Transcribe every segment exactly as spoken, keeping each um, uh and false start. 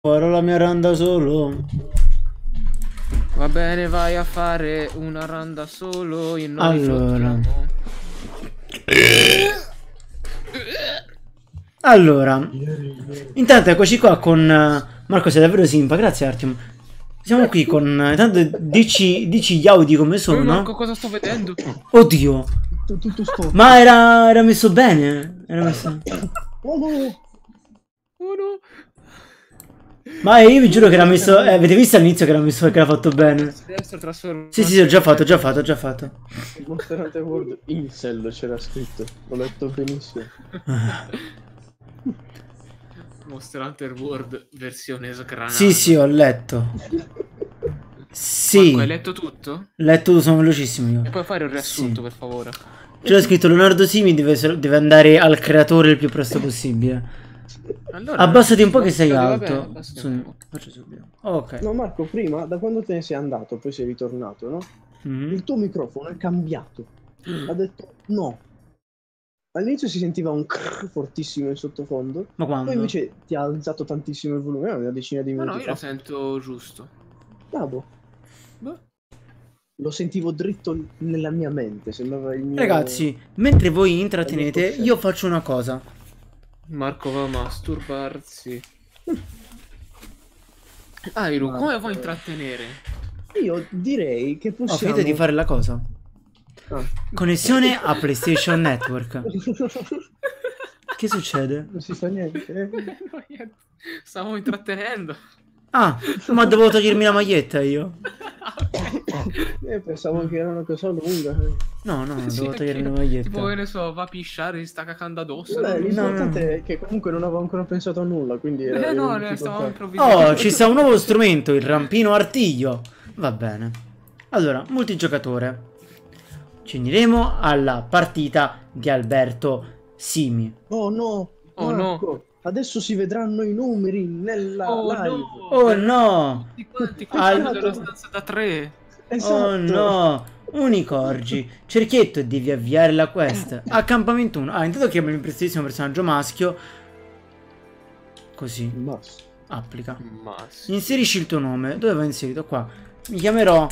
Farò la mia run da solo. Va bene, vai a fare una run da solo. E noi Allora. flottiamo. Allora. Intanto eccoci qua con uh, Marco, sei davvero simpa, grazie Artium. Siamo qui con... Uh, intanto dici, dici gli Audi come sono. Marco, cosa sto vedendo? Oddio. Tutto sto. Ma era, era messo bene. Era messo... Oh no. Oh no. Ma io vi giuro che era messo... Eh, avete visto all'inizio che era messo, che era fatto bene? Sì, sì, ho già fatto, ho già fatto, ho già fatto. Monster Hunter World Incel c'era scritto. L'ho letto benissimo. Monster Hunter World versione sgranata. Sì, sì, ho letto. Sì. Marco, hai letto tutto? Letto, sono velocissimo io. E puoi fare un riassunto, Sì. per favore? C'era scritto Leonardo Simi deve, deve andare al creatore il più presto possibile. Allora, Abbassati un po' che sei va alto. bene, abbassati un po'. Faccio subito. Ok. No Marco, prima, da quando te ne sei andato, poi sei ritornato, no? Mm. Il tuo microfono è cambiato. Ha detto no. All'inizio si sentiva un crrr fortissimo in sottofondo. Ma quando? Poi invece ti ha alzato tantissimo il volume, una decina di Ma minuti no, io fa. lo sento giusto. Ah, boh. Boh. Lo sentivo dritto nella mia mente, sembrava il mio... Ragazzi, mentre voi intrattenete, Il mio io faccio una cosa. Marco va a masturbarsi. Airu, Marco. come vuoi intrattenere? Io direi che Ho possiamo... finito di fare la cosa. Ah. Connessione a PlayStation Network. Che succede? Non si fa niente. eh? No, niente. Stavo intrattenendo. Ah, ma devo togliermi la maglietta io. Eh, pensavo che era una cosa lunga. No, no, Sì, devo togliermi la anch'io. maglietta. Tipo, che ne so, va a pisciare, si sta cacando addosso. Beh, non lo so. l'importante no, no. è che comunque non avevo ancora pensato a nulla, quindi... Era, Eh ero no, in ne difficoltà. stavamo improvvisando. Oh, ci sta un nuovo strumento, il rampino artiglio. Va bene. Allora, multigiocatore. Ci uniremo alla partita di Alberto Simi. Oh no! Oh, Marco, adesso si vedranno i numeri nella Oh live. no! Oh no! Tutti quanti Al- fanno della stanza da tre. Esatto. Oh no! Unicorgi. Cerchietto, devi avviare la quest. Accampamento uno. Ah, intanto chiamo il prestissimo personaggio maschio. Così. Ma... Applica. Ma sì. Inserisci il tuo nome. Dove va inserito? Qua. Mi chiamerò...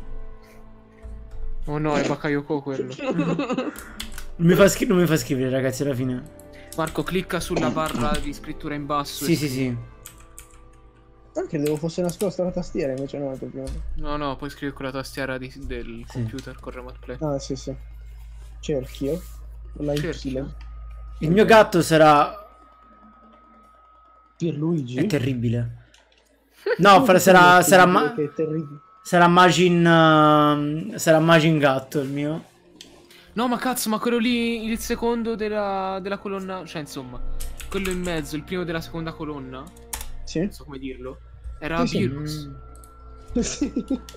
Oh no, è Bakayoko quello. Non mi fa, scri- non mi fa scrivere, ragazzi, alla fine. Marco, clicca sulla barra di scrittura in basso. Sì, e sì, sì. Ah, credevo fosse nascosta la tastiera, invece no, è proprio... No, no, puoi scrivere con la tastiera di- del Sì. computer con remote play. Ah, sì, sì. Cerchio. La Y. Cerchio. Il mio gatto sarà... Pierluigi. È terribile. No, fra- sarà... Sarà... Ma... Che è terribile. Sarà Magin... uh, sarà Magin gatto il mio. No, ma cazzo, ma quello lì, il secondo della, della colonna, cioè insomma, quello in mezzo, il primo della seconda colonna, Sì? non so come dirlo, era Sì, sì. Virus. Sì.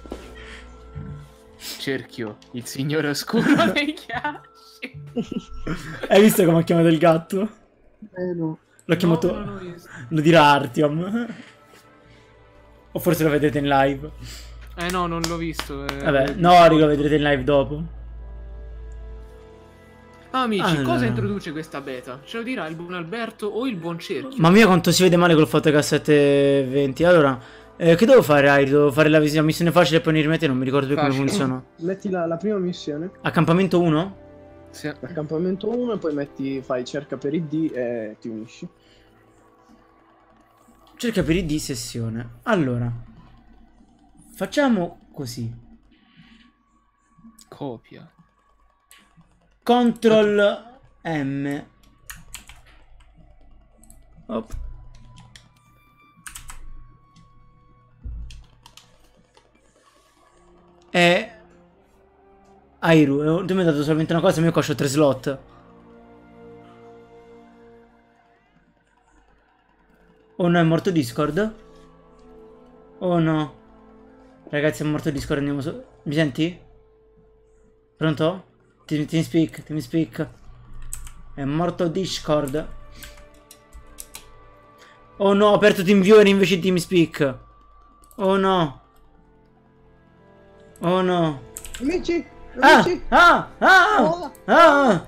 Cerchio, il signore oscuro dei ghiacci. Hai visto come ho chiamato il gatto? Eh no. L'ho chiamato... No, non l'ho visto. Lo dirà Artyom. O forse lo vedrete in live. Eh no, non l'ho visto. eh. Vabbè, no, lo vedrete in live dopo. Ah, amici, Allora. cosa introduce questa beta? Ce lo dirà il buon Alberto o il buon Cerchio? Mamma mia quanto si vede male col fatto che ha sette venti. Allora, eh, che devo fare, Airi? Devo fare la, vis- la missione facile e poi unirmi a te, non mi ricordo più come Facile. funziona. Metti la, la prima missione, Accampamento uno? Sì. accampamento uno, e poi metti, fai cerca per I D e ti unisci. Cerca per I D sessione. Allora, facciamo così. Copia. Control M. Op. E Airu, tu mi hai dato solamente una cosa, ma io qua ho tre slot. Oh no, è morto Discord? Oh no. Ragazzi, è morto Discord, andiamo su. Mi senti? Pronto? Team, team speak, team speak. È morto Discord. Oh no, ho aperto TeamViewer invece di TeamSpeak. Oh no. Oh no. Amici! Ah! Amici! Ah! Ah! Oh! Ah!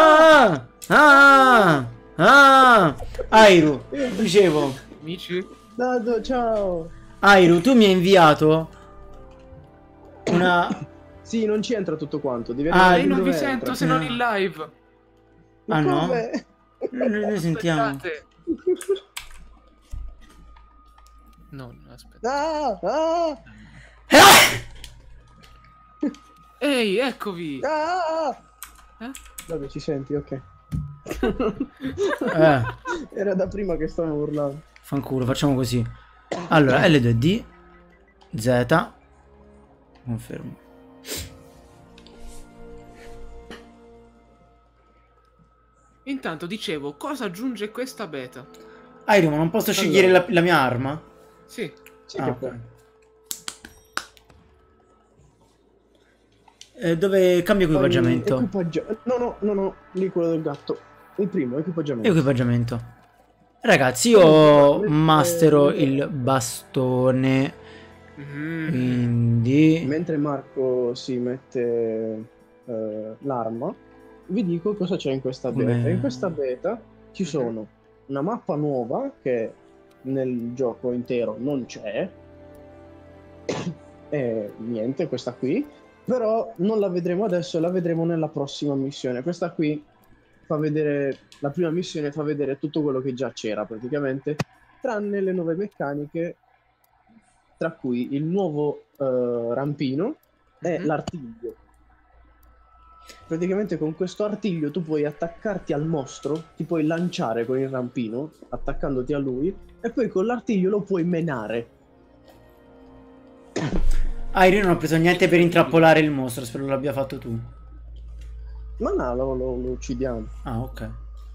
Oh! Ah! Ah! Ah! Airu, dicevo. Amici? Dado, ciao. Airu, tu mi hai inviato una... Sì, non ci entra tutto quanto. Devi Ah, arrivare Io non dove vi entra. sento se non in live. Ah no? Come? Noi, noi sentiamo. Aspettate. No, no, aspetta. Ah, ah, Ehi, eccovi. ah. Eh? Vabbè, ci senti, ok. Eh, Era da prima che stavo urlando. fanculo, facciamo così. Allora, L due D, Z, confermo. Intanto dicevo, cosa aggiunge questa beta? Airu, ma non posso scegliere la, la mia arma? Sì. Sì, Ah, che ok. poi. Eh, dove cambio equipaggiamento? Equipaggia- No, no, no, no, lì quello del gatto. Il primo, equipaggiamento. Equipaggiamento. Ragazzi, io mastero il bastone, Mm. quindi... Mentre Marco si mette eh, l'arma, vi dico cosa c'è in questa beta. Come- In questa beta ci sono una mappa nuova che nel gioco intero non c'è. E niente, questa qui. Però non la vedremo adesso, la vedremo nella prossima missione. Questa qui fa vedere, la prima missione fa vedere tutto quello che già c'era praticamente, tranne le nuove meccaniche, tra cui il nuovo eh, rampino e Mhm. l'artiglio. Praticamente con questo artiglio tu puoi attaccarti al mostro, ti puoi lanciare con il rampino, attaccandoti a lui, e poi con l'artiglio lo puoi menare. Airu, io non ho preso niente per intrappolare il mostro, spero l'abbia fatto tu. Ma no, lo, lo- lo uccidiamo. Ah, ok.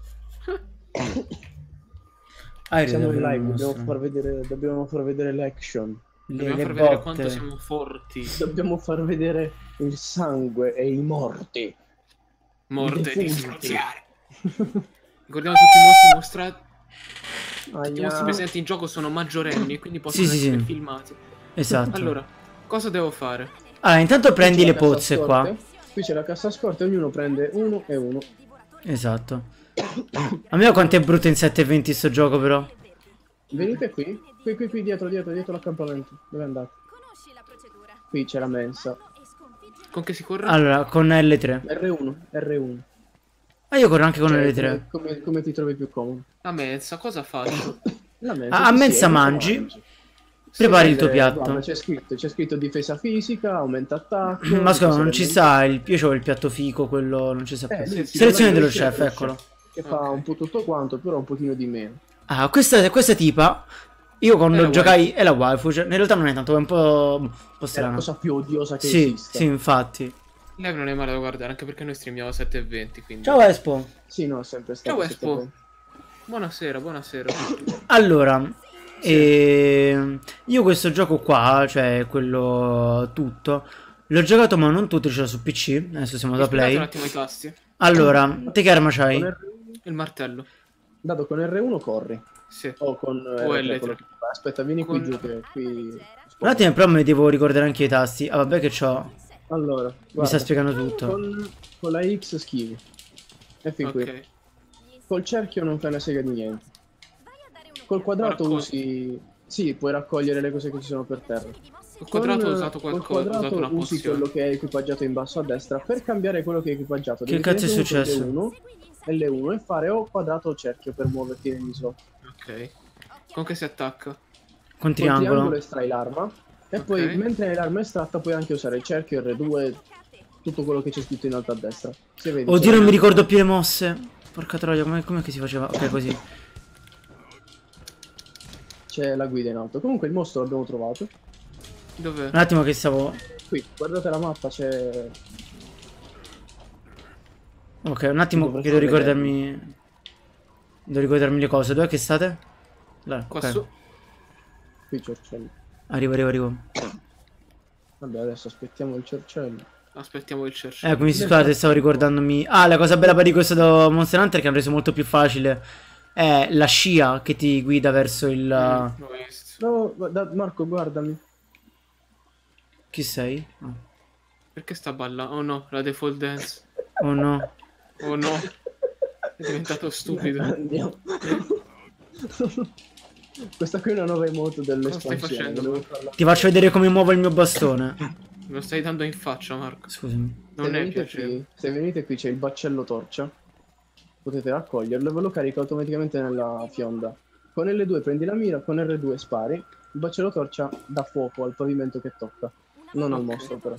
Airu, Siamo in davvero live, un dobbiamo mostro. far vedere, dobbiamo far vedere l'action. Le, Dobbiamo le far vedere botte. quanto siamo forti. Dobbiamo far vedere il sangue e i morti. Morte I di defunti. straziare. Ricordiamo tutti i mostri mostrati. Tutti i Aia. mostri presenti in gioco sono maggiorenni e quindi possono Sì, sì, essere sì. filmati. Esatto. Allora, cosa devo fare? Allora, intanto prendi Qui c'è le la pozze qua. cassaforte. Qui c'è la cassa scorta, ognuno prende uno e uno. Esatto. A me quanto è brutto in sette venti sto gioco però. Venite qui, qui, qui, qui dietro, dietro, dietro l'accampamento. Dove andate? Qui c'è la mensa. Con che si corre? Allora, con L tre. R uno, R uno. Ah, io corro anche con Cioè, L tre. come, come- come ti trovi più comodo? A mensa, cosa faccio? La mensa, A- a sì, mensa sì, mangi. Prepari il tuo Eh, piatto. guarda, c'è scritto, c'è scritto difesa fisica, aumenta attacco. Ma scusa, difesa non ci del- sta il io c'ho il piatto fico, quello non ci sta più. Eh, sì, sì, Selezione quello dello del chef, chef, eccolo. Che fa Ok. un po' tutto quanto, però un pochino di meno. Ah, questa, questa tipa, io quando È la giocai, è la waifu, cioè, in realtà non è tanto, è un po', un po' È la strana. cosa più odiosa che Sì, esista. sì, infatti. Live non è male da guardare, anche perché noi streamiamo sette e venti, quindi... Ciao Espo. Sì, no, è sempre stato. Ciao, sette Espo. venti. Buonasera, buonasera. Allora, ehm, io questo gioco qua, cioè quello tutto, l'ho giocato ma non tutto, ce l'ho su P C, adesso siamo da Spiegate un play. attimo i tasti. Allora, te che arma Con c'hai? R... Il martello. Dato con R uno corri. Sì. O con eh, O R tre, L tre. quello che fai. Aspetta, vieni Con- qui giù che qui... Un attimo, però mi devo ricordare anche i tasti. Ah, vabbè che c'ho. Allora, Mi guarda, sta spiegando tutto. Con, con la X schivi. E fin qui. Ok. Col cerchio non fai una sega di niente. Col quadrato Raccogli. usi... Sì, puoi raccogliere le cose che ci sono per terra. Il quadrato ho Con- usato col qualcosa, ho quadrato usato una usi pozione. quello che è equipaggiato in basso a destra per cambiare quello che è equipaggiato. Che Devi cazzo è tenere successo? L uno, L uno e fare o quadrato o cerchio per muoverti nell'isola. Ok. Con che si attacca? Con Col triangolo triangolo. estrai l'arma e Ok. poi mentre hai l'arma estratta puoi anche usare il cerchio, R due, tutto quello che c'è scritto in alto a destra. Se vedi, Oddio, c'è- non mi ricordo più le mosse. Porca troia, com'è com'è che si faceva? Ok, così. c'è la guida in alto. Comunque il mostro l'abbiamo trovato. Dov'è? Un attimo che stavo... Qui, guardate la mappa, c'è... Ok, un attimo Dovresti che devo vederlo. ricordarmi... Devo ricordarmi le cose. Dov'è che state? Là, Qua ok. su. Qui Cercello. Arrivo, arrivo, arrivo. Vabbè, adesso aspettiamo il Cercello. Aspettiamo il cercello. Ecco, mi scusate, stavo ricordandomi... Ah, la cosa bella per di questo do- Monster Hunter che hanno reso molto più facile è la scia che ti guida verso il... Mm, l'ho visto. No, guarda- Marco, guardami. Chi sei? Oh, Perché sta ballando? Oh no, la default dance. oh no. Oh no. È diventato stupido. Andiamo. Questa qui è una nuova emote Cosa stai dell'espansione. facendo? volevo farla- Ti faccio vedere come muovo il mio bastone. Me lo stai dando in faccia, Marco. Scusami. Se Non è venite, piacevole. qui, se venite qui c'è il baccello torcia. Potete raccoglierlo e ve lo carico automaticamente nella fionda. Con L due prendi la mira, con R due spari. Il baccello torcia dà fuoco al pavimento che tocca, non al Ok. mostro però.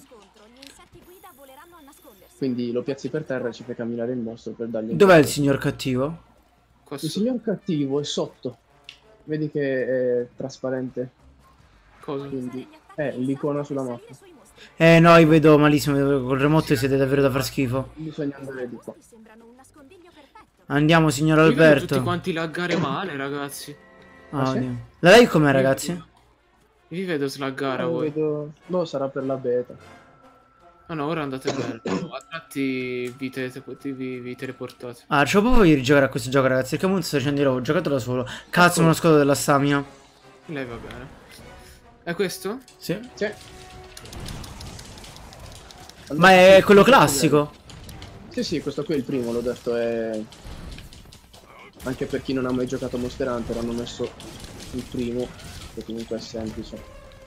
Quindi lo piazzi per terra e ci fai camminare il mostro per dargli un Dov'è il colpo. signor cattivo? Qua Il su- signor cattivo è sotto. Vedi che è trasparente. Cosa? Quindi è l'icona sulla mappa. Eh no, io vedo malissimo, col remoto siete davvero da far schifo. Bisogna andare di qua. Andiamo, signor Io vedo Alberto. tutti quanti laggare male, ragazzi. Ah, Ah, sì? oddio. La live com'è, ragazzi? Vi vedo slaggare a Lo voi. vedo... Boh, sarà per la beta. Ah no, ora andate bene. A tratti vi, te- vi, vi teleportate. Ah, c'ho proprio di rigiocare a questo gioco, ragazzi. Perché molto sto dicendo di nuovo, ho giocato da solo. Cazzo, me lo scodo della stamina. Lei va bene. È questo? Sì. Sì. Ma è quello classico? Sì, sì, questo qui è il primo, l'ho detto, è... Anche per chi non ha mai giocato Monster Hunter hanno messo il primo, che comunque è semplice.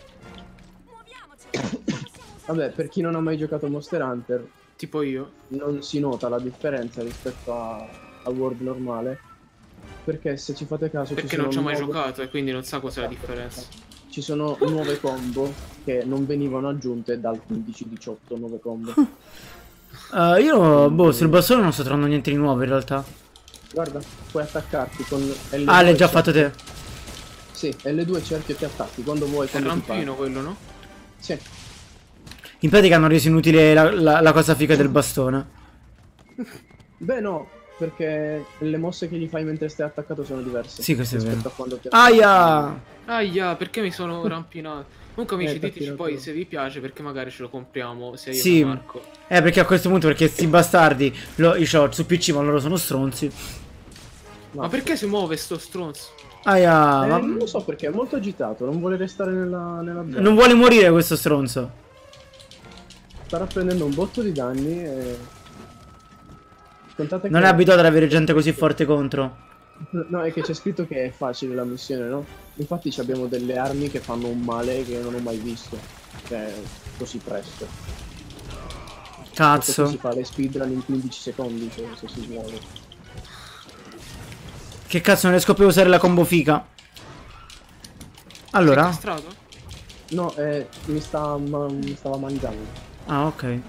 Vabbè, per chi non ha mai giocato Monster Hunter Tipo io. non si nota la differenza rispetto a, a World normale, perché se ci fate caso Perché ci non sono ci ho mai nuove- giocato e quindi non sa cos'è la differenza. Ci sono nuove combo che non venivano aggiunte dal quindici diciotto, nuove combo. Uh, io, boh, sul bastone non sto trovando niente di nuovo in realtà. Guarda, puoi attaccarti con L due. Ah, l'hai già cerchio. fatto te. Sì, L due cerchio ti attacchi quando vuoi, È quando ti pare. rampino quello, no? Sì. In pratica hanno reso inutile la, la- la cosa figa del bastone. Beh no, perché le mosse che gli fai mentre stai attaccato sono diverse. Sì, questo è rispetto vero. a quando ti Aia! Aia, perché mi sono rampinato? Comunque amici, Eh, diteci tappinato. poi se vi piace, perché magari ce lo compriamo sia io Sì. che Marco. Eh, perché a questo punto, perché sti bastardi, lo, i short su P C, ma loro sono stronzi. No. Ma perché si muove sto stronzo? Aia, Eh, ma non lo so perché è molto agitato, non vuole restare nella, nella zona. non vuole morire questo stronzo. Starà prendendo un botto di danni e... Contate Non che... è abituato ad avere gente così forte contro. No, è che c'è scritto che è facile la missione, no? Infatti ci abbiamo delle armi che fanno un male che non ho mai visto. Cioè, così presto. Questo Cazzo. qui si fa le speedrun in quindici secondi, cioè, se si muove. Che cazzo, non riesco più a usare la combo fica. Allora. Sei castrato? No, eh, mi, sta, ma, mi stava mangiando. Ah, ok.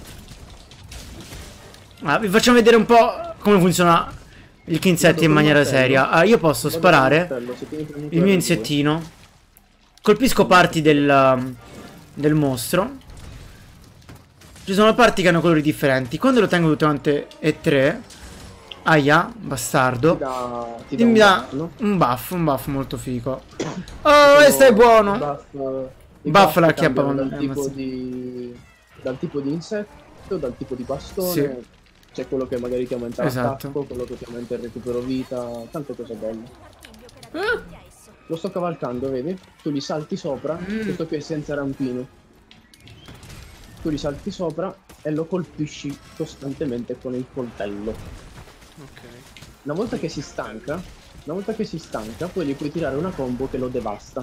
Ah, vi facciamo vedere un po' come funziona il Kinsetti in Vado col maniera martello. seria. Ah, io posso Vado sparare col martello, se tieni premuto il mio R due. insettino. Colpisco parti del, del mostro. Ci sono parti che hanno colori differenti. Quando lo tengo tutte quante e tre. Aia, bastardo. Ti dà, ti dà Mi un dà buff, no? un buff, un buff molto figo. Oh, questo è buono. I buff, i Buff la buff chiappa cambiano con- dal eh, tipo mazza. di dal tipo di insetto, dal tipo di bastone. Sì. C'è quello che magari ti aumenta Esatto. l'attacco, quello che ti aumenta il recupero vita, tante cose belle. Eh? Lo sto cavalcando, vedi? Tu li salti sopra, Mm. questo qui è senza rampino. Tu li salti sopra e lo colpisci costantemente con il coltello. Ok. Una volta che si stanca, una volta che si stanca, poi gli puoi tirare una combo che lo devasta.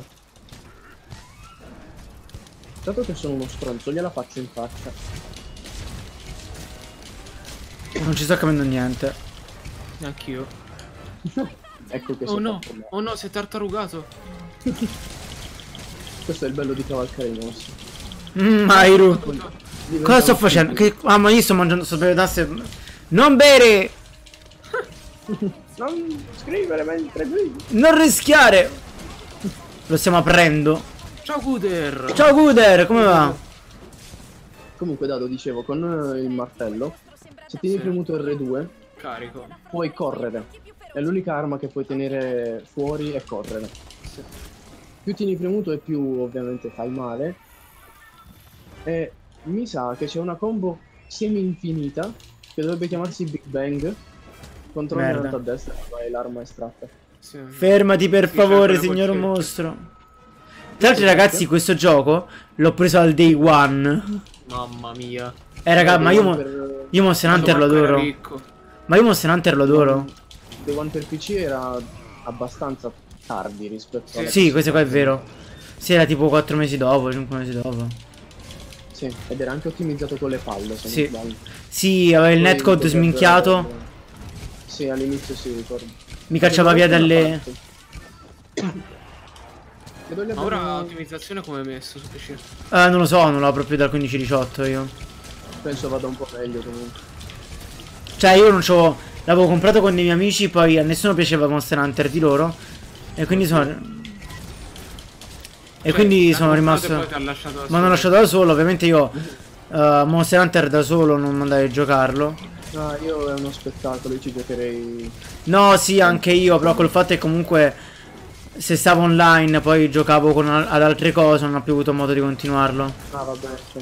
Dato che sono uno stronzo, gliela faccio in faccia. Non ci sto capendo niente. Anch'io. Ecco che Oh si no, fa male. oh no, si è tartarugato. Questo è il bello di cavalcare i mostri. Mm, Mairu. Diventa Cosa sto un facendo? film. Che... Ah, ma io sto mangiando sto bere tasse. Non bere! Non scrivere mentre guidi. Non rischiare! Lo stiamo aprendo. Ciao Guder. Ciao Guder, come va? Comunque Dado, dicevo, con eh, il martello, se tieni Sì. premuto R due, Carico. puoi correre. È l'unica arma che puoi tenere fuori e correre. Sì. Più tieni premuto e più ovviamente fai male. E mi sa che c'è una combo semi-infinita che dovrebbe chiamarsi Big Bang. Controlla in Merda. alto a destra e fai l'arma estratta. Sì. Fermati per Sì, favore, c'è quella signor col cerchio. mostro. Tra l'altro, ragazzi, questo gioco l'ho preso al day one. Mamma mia. Eh, raga, ma io, mo- Per- io Monster Hunter lo Marco era adoro. ricco. Ma io Monster Hunter lo adoro. Day One per P C era abbastanza tardi rispetto Sì. alla Sì, questo qua è vero. Sì, era tipo quattro mesi dopo, cinque mesi dopo. Sì, ed era anche ottimizzato con le palle, se Sì. non sbaglio. Sì, aveva il Poi netcode dovrebbe- sminchiato. Sì, all'inizio si ricordo. Mi cacciava via Vedo dalle... gli Ma ora abbiamo- ottimizzazione come è messo su P C? Eh, non lo so, non l'ho proprio dal quindici diciotto io. Penso vada un po' meglio comunque. Cioè, io non c'ho... L'avevo comprato con dei miei amici, poi a nessuno piaceva Monster Hunter di loro. E quindi sono... E Cioè, quindi l'hanno sono comprato rimasto... e poi ti ha lasciato da Ma solo. hanno lasciato da solo, ovviamente io... eh, Monster Hunter da solo non andai a giocarlo. No, io è uno spettacolo, io ci giocherei. No, sì, anche io, però col fatto che comunque... Se stavo online, poi giocavo con al- ad altre cose, non ho più avuto modo di continuarlo. Ah, vabbè. Sì.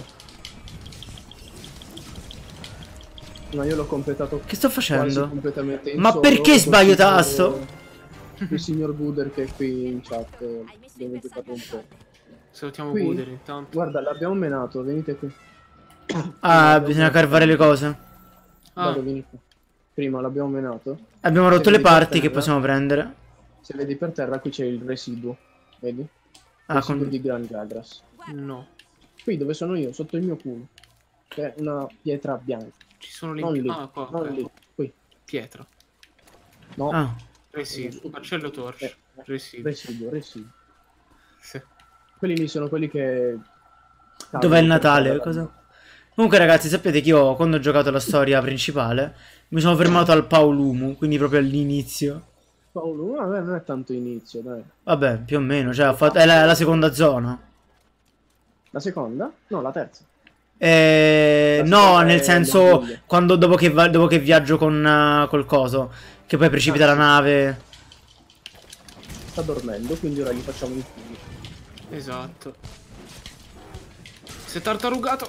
No, io l'ho completato Che sto quasi facendo? completamente in Ma solo, perché col sbaglio signor- tasto? Il signor Buder che è qui in chat eh, viene giocato un po'. Salutiamo Qui? Buder intanto. Guarda, l'abbiamo menato, venite qui. Ah, bisogna carvare le cose. Ah, Vado, vieni qui. Prima l'abbiamo menato. Abbiamo Se rotto le vedi per parti che terra- possiamo prendere. Se vedi per terra, qui c'è il residuo. Vedi? Ah, Residuo con... di Gran Gagras. no. Qui dove sono io, sotto il mio culo. C'è una pietra bianca. Ci sono le... Non lì, Ah, qua, non ok. lì. Qui. Pietra. No. Ah, Residuo. Marcello Torch. Eh, Residuo. Residuo, residuo. Sì. Quelli lì sono quelli che... dov'è il cadono per Natale? terra. Cosa? Comunque ragazzi, sapete che io quando ho giocato la storia principale mi sono fermato al Paolumu, quindi proprio all'inizio. Paolo, vabbè, non è tanto inizio, dai. Vabbè, più o meno, cioè ho fatto... è la, la seconda zona. La seconda? No, la terza. Eh, La no, seconda nel è senso, Lombardia. quando dopo che, va- dopo che viaggio con eh, col coso, che poi precipita Ah, la sì. nave. Sta dormendo, quindi ora gli facciamo il figlio. Esatto. Si è tartarugato.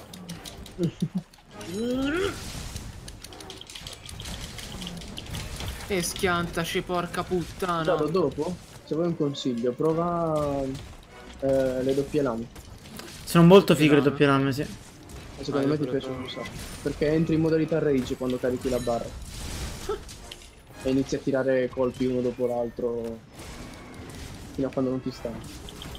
E schiantaci, porca puttana. Dado, dopo, se vuoi un consiglio, prova eh, le doppie lame. Sono molto fighe le Lame. doppie lame, sì. E secondo Ah, me io ti pure piacciono un provo. sacco. Perché entri in modalità rage quando carichi la barra. E inizi a tirare colpi uno dopo l'altro fino a quando non ti stanchi.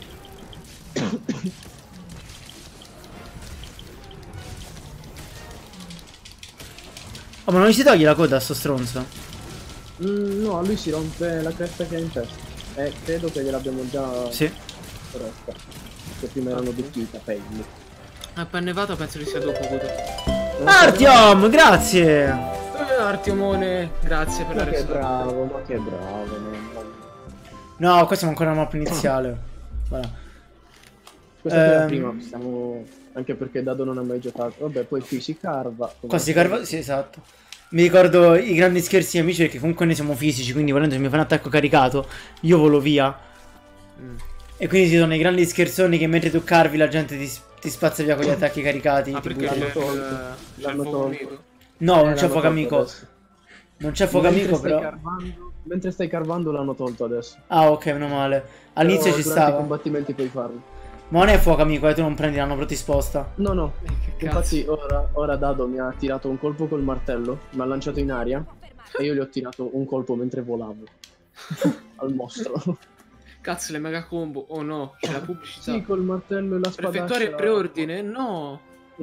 Oh, ma non gli si toglie la coda a sto stronzo? Mm, no, a lui si rompe la cresta che ha in testa. E credo che gliel'abbiamo già Sì. corretta. Che prima erano tutti i capelli. A Pennevata penso che sia dopo Buder. Non Artyom, grazie! Eh, Artiomone, grazie per Ma la che risata. bravo, ma che bravo. mamma mia. No, questa è ancora una mappa iniziale. Voilà. Questa è la Ehm. prima, stiamo... anche perché Dado non ha mai giocato. Vabbè, poi qui si carva. Qua si carva... Sì, esatto. Mi ricordo i grandi scherzi amici perché comunque noi siamo fisici, quindi volendo se mi fa un attacco caricato, io volo via. Mm. E quindi ci sono i grandi scherzoni che mentre tu carvi la gente ti, ti spazza via con gli attacchi caricati. Ah, ti perché butta- c'è il, tolto. c'è il L'hanno fuoco tolto. amico? No, Eh, non l'hanno c'è fuoco tolto amico. adesso. Non c'è fuoco Mentre amico stai però. carvando- mentre stai carvando l'hanno tolto adesso. Ah, ok, meno male. All'inizio Però ci durante i stava. combattimenti puoi farlo. Ma non è fuoco amico, eh, tu non prendi, l'hanno però ti sposta. No, no. Eh, che Infatti cazzo. ora, ora Dado mi ha tirato un colpo col martello, mi ha lanciato in aria e io gli ho tirato un colpo mentre volavo al mostro. Cazzo, le mega combo. Oh no, c'è la pubblicità. Sì, col martello e la Per spada. effettuare il preordine? No.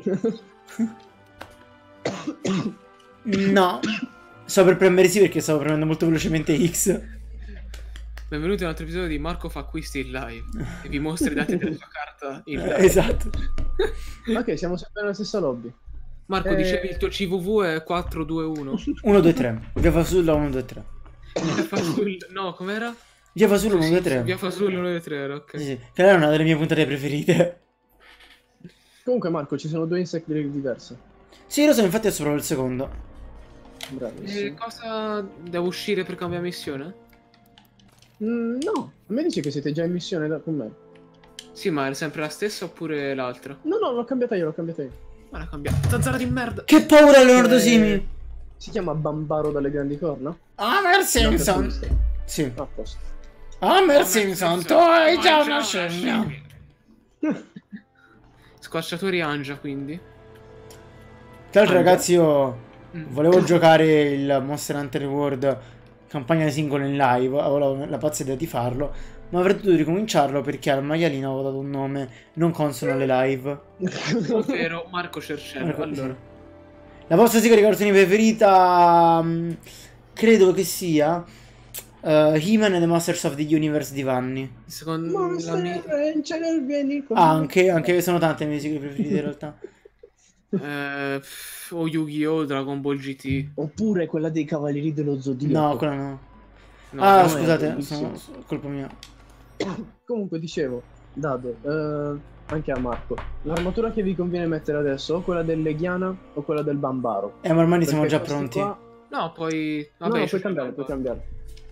No. Sto per premere sì perché stavo premendo molto velocemente X. Benvenuti a un altro episodio di Marco fa acquisti in live. E vi mostra i dati della sua carta in live. Esatto. Ok, siamo sempre nella stessa lobby. Marco, Eh. dicevi il tuo C V V è quattro due uno. uno due tre. Via Fasulla uno due tre. Via Fasul... No, com'era? Via Fasulla uno due tre. Via Fasul uno due tre, ok. Sì, sì. Che era una delle mie puntate preferite. Comunque Marco, ci sono due insect diverse. Sì, lo so, infatti è sopra il secondo. E Bravissimo. cosa devo uscire per cambiare missione? Mm, no, a me dice che siete già in missione da- con me. Sì, ma è sempre la stessa oppure l'altra? No, no, l'ho cambiata io, l'ho cambiata io. Ma l'ha cambiata. Zanzara di merda! Che paura Leonardo Eh, Simi. Si chiama Bambaro dalle grandi corna? Homer Simpson. Simpson. Sì. Ah, a posto. Homer Simpson, tu hai già una Mangia scimmia. Squarciatori Angia, quindi. Tra l'altro Anche. ragazzi io Mm. volevo giocare il Monster Hunter World campagna singola in live, avevo la, la pazza idea di farlo, Ma avrei dovuto ricominciarlo perché al maialino avevo dato un nome non consono alle live. Ovvero Marco Cercello. Marco- Allora, sì. La vostra sigla di cartoni preferita mm, credo che sia uh, He-Man and the Masters of the Universe di Vanni. secondo la Monster mia... Ranger, vieni con Ah, me. anche, anche sono tante le mie sigle preferite in realtà. Eh, pff, o Yu-Gi-Oh! Dragon Ball G T. Oppure quella dei Cavalieri dello Zodiaco. No, quella no. No, Ah, no, è scusate, bellissimo. sono, colpa mia. Comunque dicevo, Dado, eh, anche a Marco, l'armatura che vi conviene mettere adesso o quella del Leghiana o quella del Bambaro? Eh, ma ormai siamo Perché già questi pronti. qua- no, poi... No, Vabbè, no, ci puoi cambiare, gioco. puoi cambiare.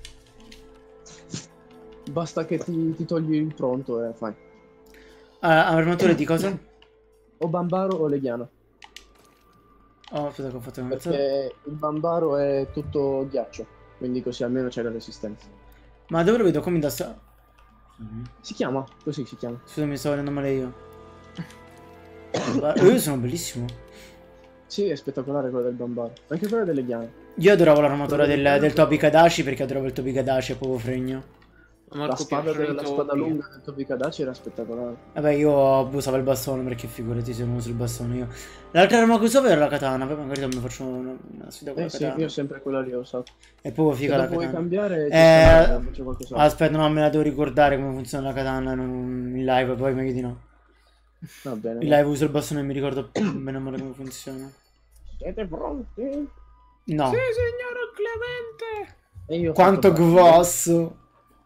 Basta che ti, ti togli il pronto e fai. Ah, armature di cosa? O Bambaro o Leghiana. Oh, aspetta che ho fatto una cazzata. Perché il Bambaro è tutto ghiaccio, quindi così almeno c'è la resistenza. Ma dove lo vedo? Come da sta... Si chiama, così si chiama. Scusa, mi sto vedendo male io. Eh, sono bellissimo. Sì, è spettacolare quella del Bambaro. Anche quella delle Leghiane. Io adoravo l'armatura del, del Toby Kadashi perché adoravo il Toby Kadashi, è proprio fregno. Marco La spada, piacciono i della spada topi. lunga del Toby Kadashi era spettacolare. Vabbè, io usavo il bastone perché figurati se non uso il bastone io. L'altra arma che usavo era la katana, poi magari mi faccio una, una sfida con Eh la sì, katana. io sempre quella lì ho usato. È proprio Se figa la dopo vuoi katana. cambiare, ci Eh, sta, faccio qualcos'altro. aspetta, no, me la devo ricordare come funziona la katana non- in live, poi meglio di no. Va bene. In live uso il bastone e mi ricordo bene o male come funziona. Siete pronti? No. Sì, signor Clemente! E io ho Quanto fatto grosso!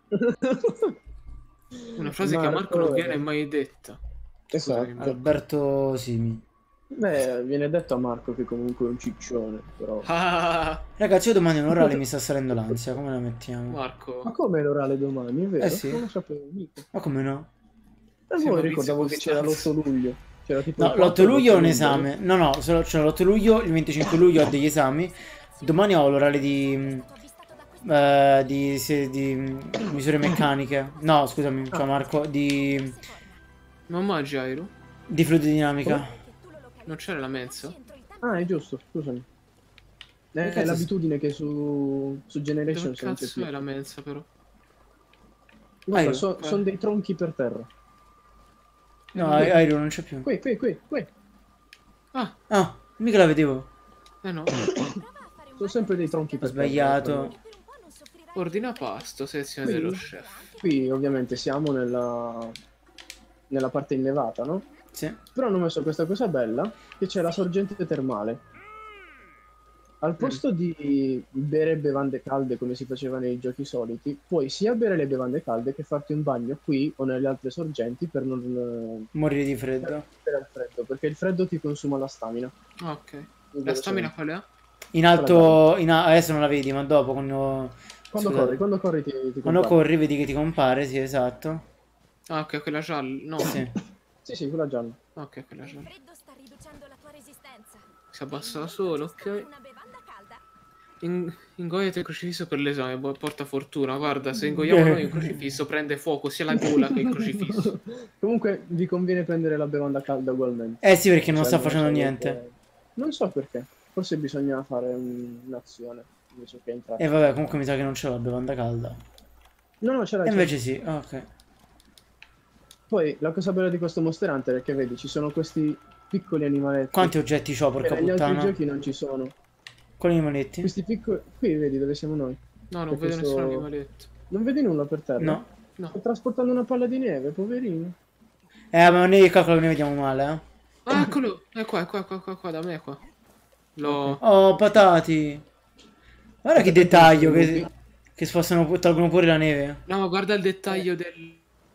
Una frase che a Marco non viene mai detta. Esatto. Alberto Simi. Beh, viene detto a Marco che comunque è un ciccione, però. Ah, Ragazzi, io domani un orale mi sta salendo l'ansia, come la mettiamo? Ma Marco. come l'orale domani, è vero? Eh sì. Non lo sapevo mica. Ma come no? E Sì, poi ma ricordavo che Maurizio c'era Costanzo. l'otto luglio. C'era tipo No, il l'otto quattro e luglio ho un luglio. esame. No, no, solo- c'è l'otto luglio, il venticinque luglio ho degli esami. Domani ho l'orale di... eh, di, se- di misure meccaniche. No, scusami, ciao Marco, di... Mamma Jairo? di fluidodinamica. Non c'era la mensa? Ah, è giusto, scusami. Che È, cazzo è l'abitudine che su, su Dove Generations non c'è cazzo più. è la mensa però? Guarda, Ah, so- eh. sono dei tronchi per terra. No, Airo non c'è più. Qui, qui, qui, qui. Ah, Ah, mica la vedevo. eh no. Sono sempre dei tronchi Ho per sbagliato. terra. Ordina pasto, sezione Qui? dello chef. Qui ovviamente siamo nella, nella parte innevata, no? Sì. Però hanno messo questa cosa bella, che c'è la sorgente termale. Al posto di bere bevande calde come si faceva nei giochi soliti, puoi sia bere le bevande calde che farti un bagno qui o nelle altre sorgenti per non Morire di per freddo. per il freddo, perché il freddo ti consuma la stamina. Ah, ok. Quindi La lo stamina so. qual è? In alto, in a- adesso non la vedi, ma dopo quando, Quando scusate. corri, quando corri ti, ti quando compare. corri vedi che ti compare, sì, esatto. Ah, ok, quella gialla. No. Sì. Sì, sì, quella gialla. Ok, quella gialla. freddo sta riducendo la tua resistenza. Si abbassa da solo, ok. Una bevanda calda. In- ingoiate il crocifisso per l'esame, boh, porta fortuna. Guarda, se ingoiamo noi un crocifisso prende fuoco sia la gola che il crocifisso. Comunque vi conviene prendere la bevanda calda ugualmente. Eh sì, perché non Cioè, sta facendo so niente. perché- Non so perché. Forse bisogna fare un- un'azione invece che entrare. E vabbè, comunque mi sa che non c'è la bevanda calda. No, no, c'era E invece sì, ah, ok. Poi la cosa bella di questo Monster Hunter è che vedi, ci sono questi piccoli animaletti. Quanti oggetti c'ho, che porca negli altri puttana? giochi non ci sono. Quali animaletti? Questi piccoli. Qui vedi dove siamo noi. No, non Perché vedo nessun so- animaletto. Non vedi nulla per terra? No. No. Sto trasportando una palla di neve, poverino. Eh, ma noi calcolo che ne vediamo male, eh. Ah, eccolo! È qua, è qua, è qua, qua, qua, da me, è qua. L'ho... Oh, patati. Guarda che dettaglio che, che spostano, tolgono pure la neve. No, ma guarda il dettaglio del...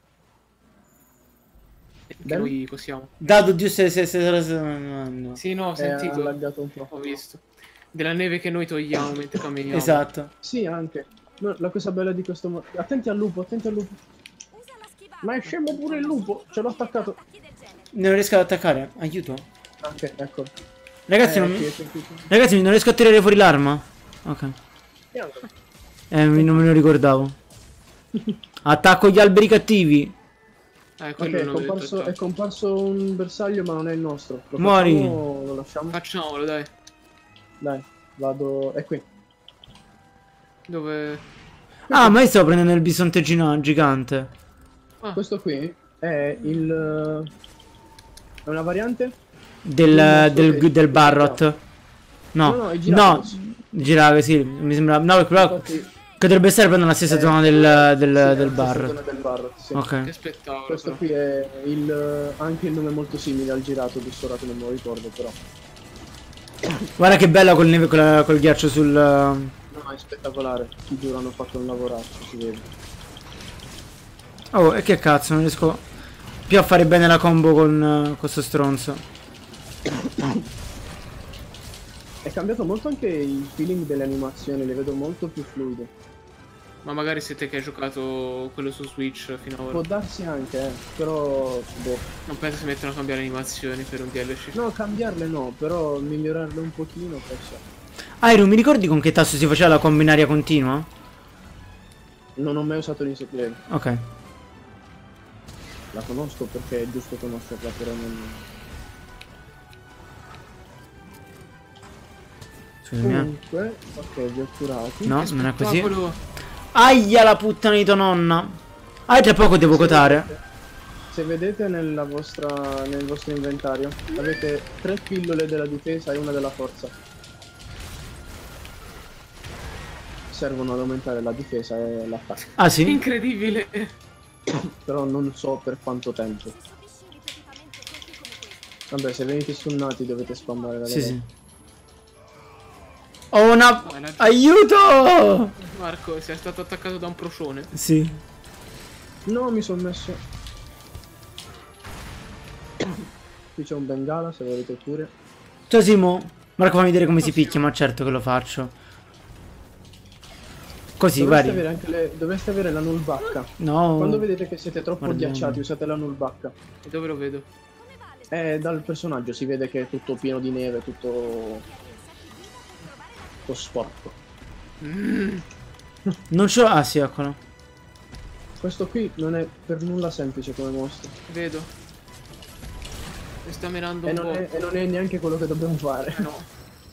Che Del? noi possiamo. Dado, Dio, se se se se no. Sì, no, ho Eh, ha sentito. laggato un po'. Ho visto. Della neve che noi togliamo mentre camminiamo. Esatto. Sì, anche. No, la cosa bella di questo. mo- Attenti al lupo, attenti al lupo. Usa la schivata. Ma è scemo pure il lupo. Ce l'ho attaccato. Attacchi del genere. Non riesco ad attaccare. Aiuto. Ok, ecco. Ragazzi, Eh, non, sì, mi... sì, sì, sì. Ragazzi, non riesco a tirare fuori l'arma. Ok. Bianco. Eh, mi- non me lo ricordavo. Attacco gli alberi cattivi. Eh, Ok, quello è non l'ho detto comparso, già. è comparso un bersaglio, ma non è il nostro. Lo Muori. facciamo o lo lasciamo? Facciamolo, dai. Dai, vado. È qui. Dove... Ah, ma io stavo prendendo il bisonte gino- gigante. Ah, Questo qui è il... è una variante? Del, Non del, so se- del Barrot. No, No, no, è no, Giratos. girare, sì, mi sembra. No, perché però- Infatti, che dovrebbe essere proprio nella stessa eh, zona del, del, sì, è del la stessa bar. zona del Barrot, sì. Ok. che spettacolo. Questo però. qui è il... anche il nome è molto simile al girato di ora che non me lo ricordo però. Guarda che bella col, neve, col, col ghiaccio sul. No, è spettacolare, ti giuro hanno fatto un lavoraccio, si vede. Oh, e che cazzo, non riesco più a fare bene la combo con uh, questo stronzo. È cambiato molto anche il feeling delle animazioni, le vedo molto più fluide. Ma magari siete che hai giocato quello su Switch fino ad Può ora. darsi anche, eh, però... boh. Non penso si mettono a cambiare animazioni per un D L C. No, cambiarle no, però migliorarle un pochino forse. Iron, mi ricordi con che tasto si faceva la combinaria continua? Non ho mai usato l'insect play. Ok. La conosco perché è giusto conoscerla, però non... Scusami. eh. Comunque, ok, vi ho curati. No, Che non è così. spettacolo. Aia la puttana di tua nonna. Ah, tra poco devo Se cotare. vedete- Se vedete nella vostra, nel vostro inventario, avete tre pillole della difesa e una della forza. Servono ad aumentare la difesa e l'attacco. Ah sì? Incredibile. Però non so per quanto tempo. Subisci ripetutamente colpi come questo. Vabbè, se venite sunnati dovete spammare la Sì, leva. sì. Oh una... Ah, la- Aiuto! Marco, sei stato attaccato da un procione. Sì. No, mi sono messo. Qui c'è un bengala, se volete pure. Ciao Simo. Marco, fammi vedere come si picchia, ma certo che lo faccio. Così, Dovreste guardi. avere, anche le... Dovreste avere la nullbacca. No. Quando vedete che siete troppo Guardiamo. ghiacciati, usate la nullbacca. E dove lo vedo? Come vale? Eh, dal personaggio si vede che è tutto pieno di neve, tutto, tutto sporco. Mm, Non c'ho... Ah sì, eccolo. Questo qui non è per nulla semplice come mostro. vedo. Mi sta menando E un non, po'. è, e non è neanche quello che dobbiamo fare. No.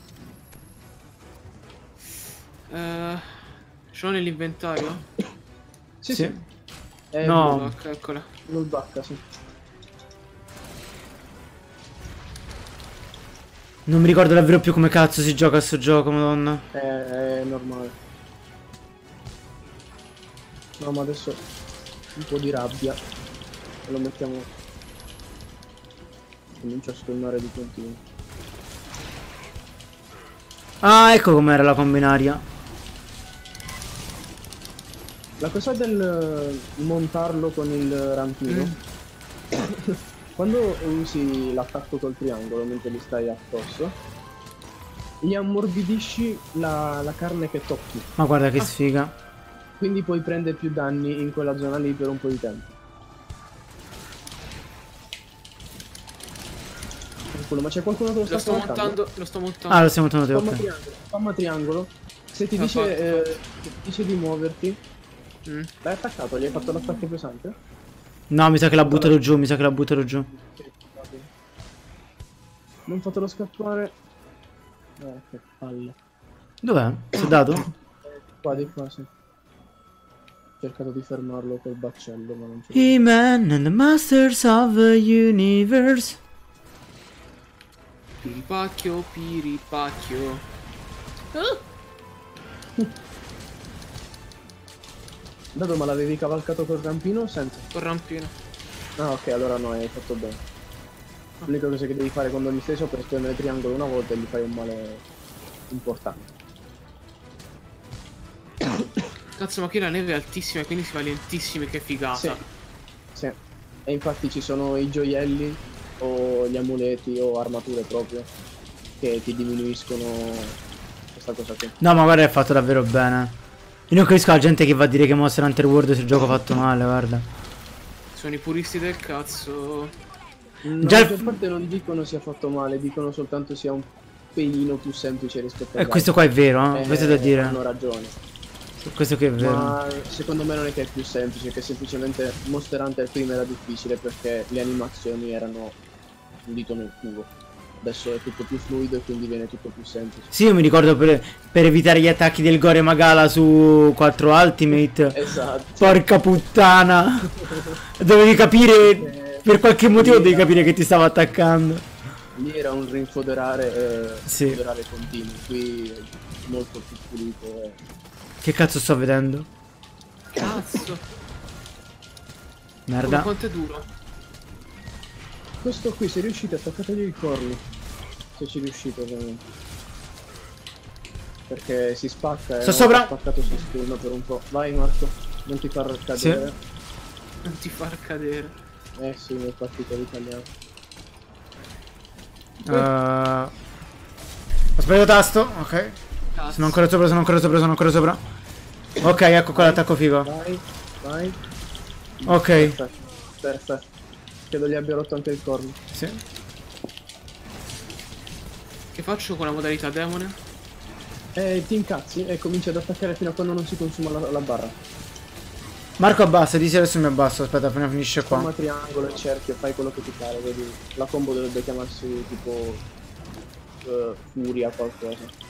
Eh, ce l'ho nell'inventario? Sì, Sì. sì. È No. Nullback, eccola. nullbacca, sì. Non mi ricordo davvero più come cazzo si gioca a sto gioco, madonna. È, è normale. No, ma adesso un po' di rabbia. E lo mettiamo... Comincia a stornare di continuo. Ah, ecco com'era la combinaria. La cosa del eh, montarlo con il rampino, Mm. quando usi l'attacco col triangolo mentre gli stai addosso, gli ammorbidisci la, la carne che tocchi, Ma guarda che sfiga. quindi puoi prendere più danni in quella zona lì per un po' di tempo. Qualcuno- Ma c'è qualcuno che lo sta Lo sto spaventando? montando, lo sto montando. Ah, lo stiamo montando te, Spamma ok. triangolo, spamma triangolo. Se ti L'ha dice, fatto, eh, fatto. se ti dice di muoverti, Mm. l'hai attaccato, gli hai fatto l'attacco pesante? No, mi sa che l'ha buttato giù, mi sa che l'ha buttato giù. Ok, va bene. Non fatelo scappare. Eh, che palle. Dov'è? Si è dato? Eh, qua di qua, sì. Ho cercato di fermarlo col baccello, ma non c'è. He-Man and the Masters of the Universe. Piripacchio, piripacchio. Ah, Dato, ma l'avevi cavalcato col rampino o senza? col rampino. Ah, ok, allora no, hai fatto bene. L'unica cosa che devi fare quando gli stai sopra è premere triangolo una volta e gli fai un male importante. Cazzo, ma qui la neve è altissima e quindi si va lentissimi, che figata. Sì. Sì. E infatti ci sono i gioielli o gli amuleti o armature proprio che ti diminuiscono questa cosa qui. No, ma guarda, è fatto davvero bene. Io non capisco la gente che va a dire che Monster Hunter World sia il gioco fatto male, guarda. Sono i puristi del cazzo. No, Già la il- maggior parte non dicono sia fatto male, dicono soltanto sia un pelino più semplice rispetto a E questo qua è vero, eh? Eh, Questo è da dire. Hanno ragione. Questo qui è vero. Ma secondo me non è che è più semplice, che semplicemente Monster Hunter prima era difficile perché le animazioni erano un dito nel culo. Adesso è tutto più fluido e quindi viene tutto più semplice. Sì, io mi ricordo per, per evitare gli attacchi del Gore Magala su quattro Ultimate. Esatto. Porca puttana. Dovevi capire, per qualche motivo devi capire che ti stava attaccando. Lì era un rinfoderare, eh, Sì. foderare continuo, qui è molto più pulito. Eh. Che cazzo sto vedendo? Cazzo. Come Merda. quanto è duro. Questo qui, se riuscite, attaccategli il corno. Se ci riuscite, ovviamente. Perché si spacca e Sto sopra. spaccato si spurna per un po'. Vai Marco, non ti far cadere. Non ti far cadere. Eh sì, mi è partito l'italiano. Uh, ho sbagliato tasto. Ok. Cazzo. Sono ancora sopra, sono ancora sopra, sono ancora sopra. Ok, ecco qua l'attacco figo. Vai, vai. Ok. Perfetto, perfetto. Credo gli abbia rotto anche il corno. Sì. Che faccio con la modalità demone? Eh, ti incazzi e cominci ad attaccare fino a quando non si consuma la, la barra. Marco abbassa, di adesso mi abbasso. Aspetta, appena finisce qua. Forma triangolo e cerchio, fai quello che ti pare, vedi. La combo dovrebbe chiamarsi tipo uh, furia qualcosa.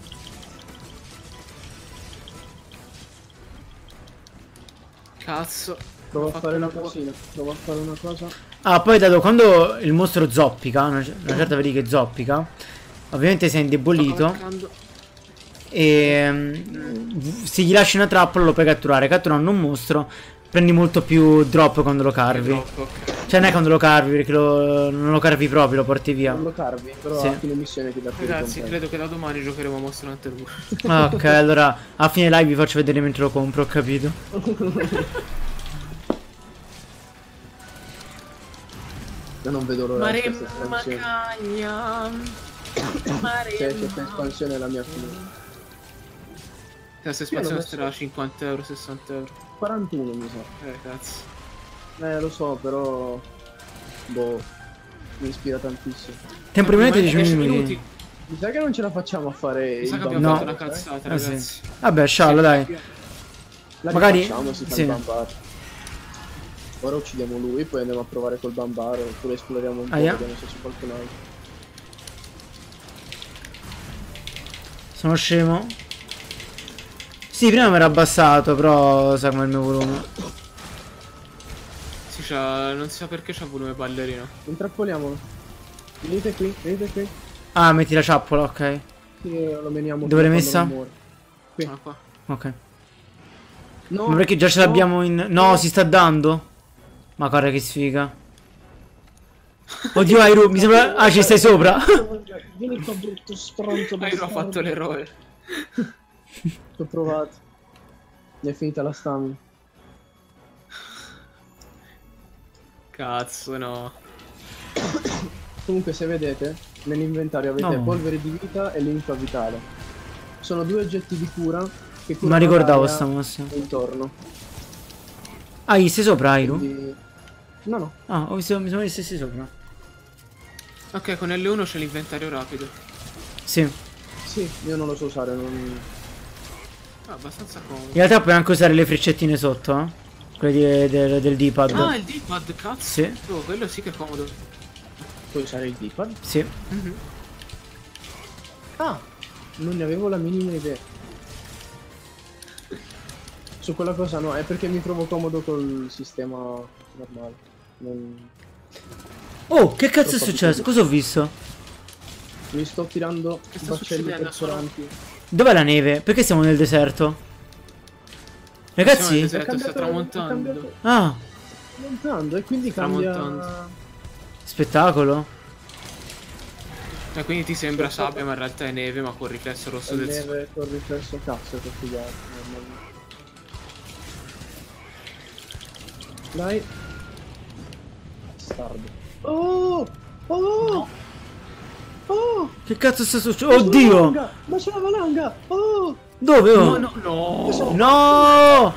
Cazzo. Prova Ho a fatto fare una un po'. cosina, prova a fare una cosa. Ah, poi dato quando il mostro zoppica, una, una certa vedi che zoppica, ovviamente sei indebolito. Sto cavalcando. E mm, se gli lasci una trappola lo puoi catturare. Catturando un mostro prendi molto più drop quando lo carvi. Troppo, ok. Cioè non è quando lo carvi, perché lo- non lo carvi proprio, lo porti via. Non lo carvi, però Sì. a fine missione ti dà più Ragazzi, ricompensa. credo che da domani giocheremo a Monster Hunter due. Ah, ok, allora a fine live vi faccio vedere mentre lo compro, ho capito. Io non vedo l'ora di questa Maremma espansione. cagna. Cioè, Maremma. questa espansione è la mia fine. Questa Io l'ho espansione messo- starà a cinquanta euro, sessanta euro. quarantuno mi sa. Eh, cazzo. Eh, lo so, però... Boh... Mi ispira tantissimo. Tempo rimanente dieci dieci minuti. Mi sa che non ce la facciamo a fare Mi sa il che abbiamo No. fatto una bambino, eh? cazzata, Ah, sì. ragazzi. Vabbè, sciallo, dai. La Magari- rifacciamo, si fa sì. il bambaro. Ora uccidiamo lui, poi andiamo a provare col bambaro, oppure esploriamo un po', Aia. vediamo se c'è qualcun altro. Sono scemo. Sì, prima mi era abbassato, però sa come il mio volume. Si c'ha... non si sa perché c'ha volume ballerino. Intrappoliamolo. Venite qui, venite qui. Ah, metti la ciappola, ok. Sì, lo meniamo Dove l'hai fino a messa? quando non muore. Qui. Sono qua. Ok. No, Ma perché già ce no, l'abbiamo in... No, si sta dando? Ma guarda che sfiga. Oddio, Airu, mi sembra... Ah, ci stai sopra. Vieni qua, brutto stronzo. Airo ha bastardo. fatto l'eroe. Ci ho provato. Mi è finita la stamina. Cazzo, no. Comunque, se vedete, nell'inventario avete No. polvere di vita e linfa vitale. Sono due oggetti di cura che curano Ma ricordavo l'area sta mossa. intorno. Ah, gli stai sopra, Airu? Quindi... No, no. Ah, ho visto, mi sono gli stessi sopra. Ok, con L uno c'è l'inventario rapido. Sì. Sì, io non lo so usare, non... Ah, abbastanza comodo. In realtà puoi anche usare le freccettine sotto, eh? Quelle di- del, del D-pad. Ah, il D-pad, cazzo. Sì. Oh, quello sì che è comodo. Puoi usare il D-pad? Sì. Mhm. Ah! Non ne avevo la minima idea. Su quella cosa no, è perché mi trovo comodo col sistema normale. Non... Oh, che cazzo è Troppo successo? piccolo. Cosa ho visto? Mi sto tirando Che sta baccelli succedendo? perforanti. Dov'è la neve? Perché siamo nel deserto? Siamo nel Ragazzi? deserto, sta cambiato- è tramontando. cambiato- Ah, Tramontando e quindi cambia... Tramontando. spettacolo. Cioè, quindi ti sembra sabbia, ma in realtà è neve, ma con riflesso rosso È del sole. neve con riflesso cazzo che figata. normalmente. Dai. Stardo. Oh! Oh! Oh! Che cazzo sta succedendo? Ma c'è la Oddio! valanga! Ma c'è la valanga! Oh! Dove? Oh? No, no, no. No!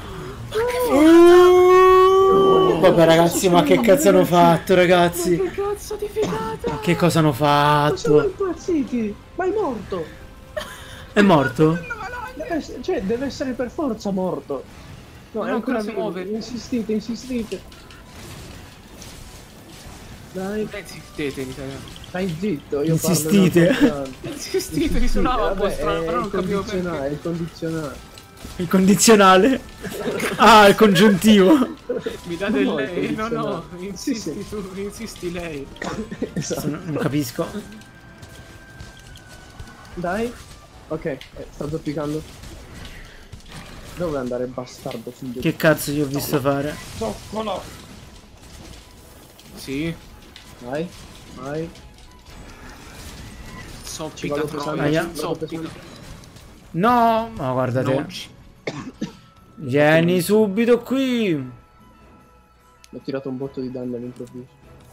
Uh! Vabbè ragazzi, ma che cazzo hanno fatto, ragazzi? Che cazzo di figata! Ma che cosa hanno Ma sono fatto? impazziti! Ma è morto! È morto? Deve essere, cioè, deve essere per forza morto! No, Ma è no, ancora ancora si vivo. muove. Insistite, insistite! Dai, Eh, Insistete in italiano. stai zitto, io Insistite. parlo napoletano. Insistete, mi suonava un po' Vabbè, strano, è però non il capivo condizionale, perché. è il condizionale. Il condizionale. Ah, il congiuntivo. Mi date No, il il lei? No, no, condizionale. insisti Sì, sì. tu, insisti lei. Esatto. Non non capisco. Dai. Ok, eh, sta zoppicando. Dove andare, bastardo figlio? Che cazzo gli ho visto fare? zoccolo? Sì, Vai, vai. Ci soppica vado troia, pesante, Aia. ci vado soppica. pesante. No, ma guarda te. Non ci- Vieni subito qui. Mi ho tirato un botto di danno all'improvviso.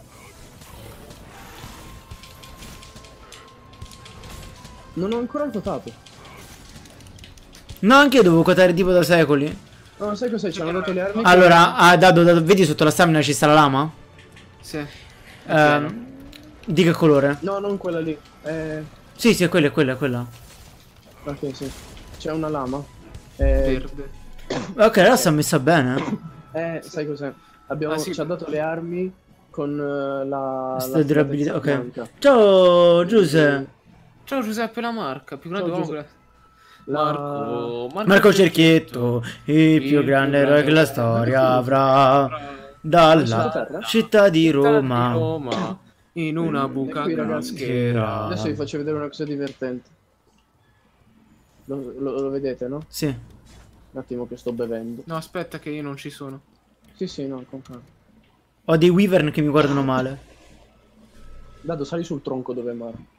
Non ho ancora votato. No, anche io devo quotare tipo da secoli. No, sai cos'è? Ci hanno dato le armi. Allora, ah, Dado, Dado, vedi sotto la stamina ci sta la lama? Sì. Ehm, di che colore? No, non quella lì. Eh... Sì, sì, è quella, è quella, è quella. Ok, sì. C'è una lama. Eh... Verde. Ok, la sta messa bene. eh sai cos'è? Abbiamo... Ah, sì. Ci ha dato le armi con eh, la... Sta la durabilità, ok. filatezza bianca. Ciao, Giuseppe. Ciao Giuseppe la marca, più grande Ciao, uomo Giuseppe. che- La... Marco, Marco Cerchietto, il più grande eroe che la storia avrà. Dalla sottoterra? città di Città di Roma. Roma, in una buca qui, ragazzi. caschera. Adesso vi faccio vedere una cosa divertente. Lo, lo- lo vedete, no? Sì. Un attimo che sto bevendo. No, aspetta che io non ci sono. Sì, sì, no, con calma. Ho dei wyvern che mi guardano male. Dado, sali sul tronco dove è Mario.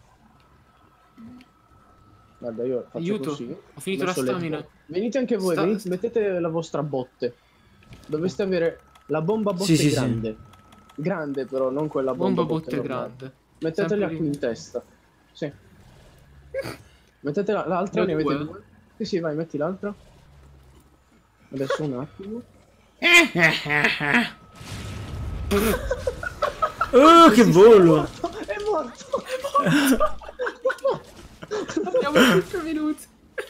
Guarda, io faccio Aiuto, così. ho finito la Messo le stamina. bo- Venite anche voi, Sta- venite- mettete la vostra botte. Dovreste avere la bomba botte Sì, sì, sì. grande. Grande però, non quella bomba, Bomba botte normale. grande. Mettetela Sempre qui lì. in testa. Sì. Mettetela l'altra, Ne ne ho avete due. due. Sì, sì, vai, metti l'altra. Adesso un attimo. Oh, che volo! È morto! Abbiamo cinque minuti.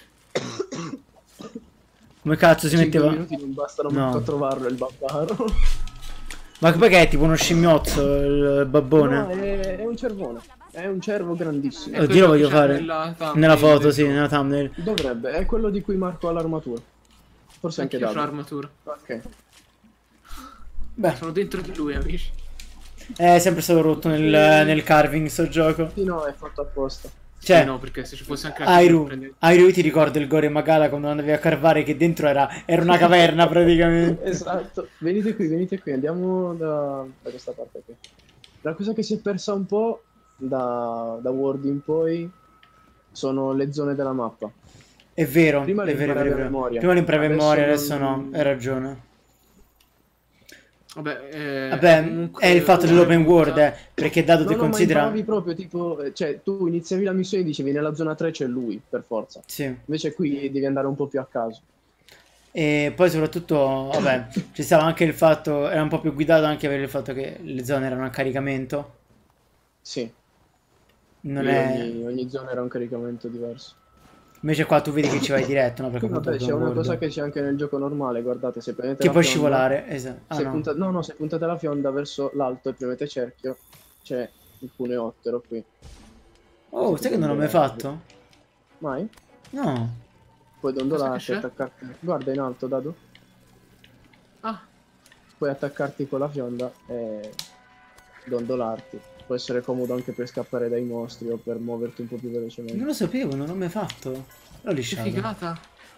Come cazzo si cinque metteva? minuti non bastano No. manco a trovarlo il babbaro. Ma perché è tipo uno scimmiozzo il babbone? No, è, è un cervone. È un cervo grandissimo. È Oddio, quello lo voglio che c'è fare. nella thumbnail Nella foto, del sì, gioco. nella thumbnail. Dovrebbe, è quello di cui Marco ha l'armatura. Forse anche Anche io c'ho Davide. l'armatura. Ok. Beh, Sono dentro di lui, amici. è sempre stato rotto nel, nel carving sto gioco. Sì, no, è fatto apposta. Cioè, Sì, no, perché se ci fosse anche la Airu, prende- Airu, io ti ricordo il Gore Magala quando andavi a carvare che dentro era, era una caverna praticamente. Esatto. Venite qui, venite qui, andiamo da, da questa parte qui. La cosa che si è persa un po' da, da World in poi sono le zone della mappa. È vero, Prima le è vero, è imparavi vero, a è vero. memoria. Prima lo imparavi a Adesso memoria, non- adesso no, hai ragione. Vabbè, eh, Vabbè, comunque- è il fatto dell'open world, eh, perché dato No, ti no, ma considera... imparavi proprio tipo, eh, cioè tu iniziavi la missione e dicevi nella zona tre c'è lui, per forza. Sì. Invece qui devi andare un po' più a caso. E poi soprattutto, vabbè, ci stava anche il fatto, era un po' più guidato anche per il fatto che le zone erano a caricamento. Sì, Non qui è... ogni, ogni zona era un caricamento diverso. Invece qua tu vedi che ci vai diretto, no? Perché Qui, appunto vabbè, è c'è open una world. cosa che c'è anche nel gioco normale, guardate, se prendete Che la puoi fionda, scivolare, esatto. Ah, se no. punta- no, no, se puntate la fionda verso l'alto e premete cerchio, c'è il cuneottero qui. Oh, sai che non l'ho mai fatto? Mai? No. Puoi dondolarti, Cosa che c'è? attaccarti. Guarda in alto, Dado. Ah, Puoi attaccarti con la fionda e dondolarti. Può essere comodo anche per scappare dai mostri o per muoverti un po' più velocemente. Non lo sapevo, non l'ho mai fatto. L'ho che lisciato. figata.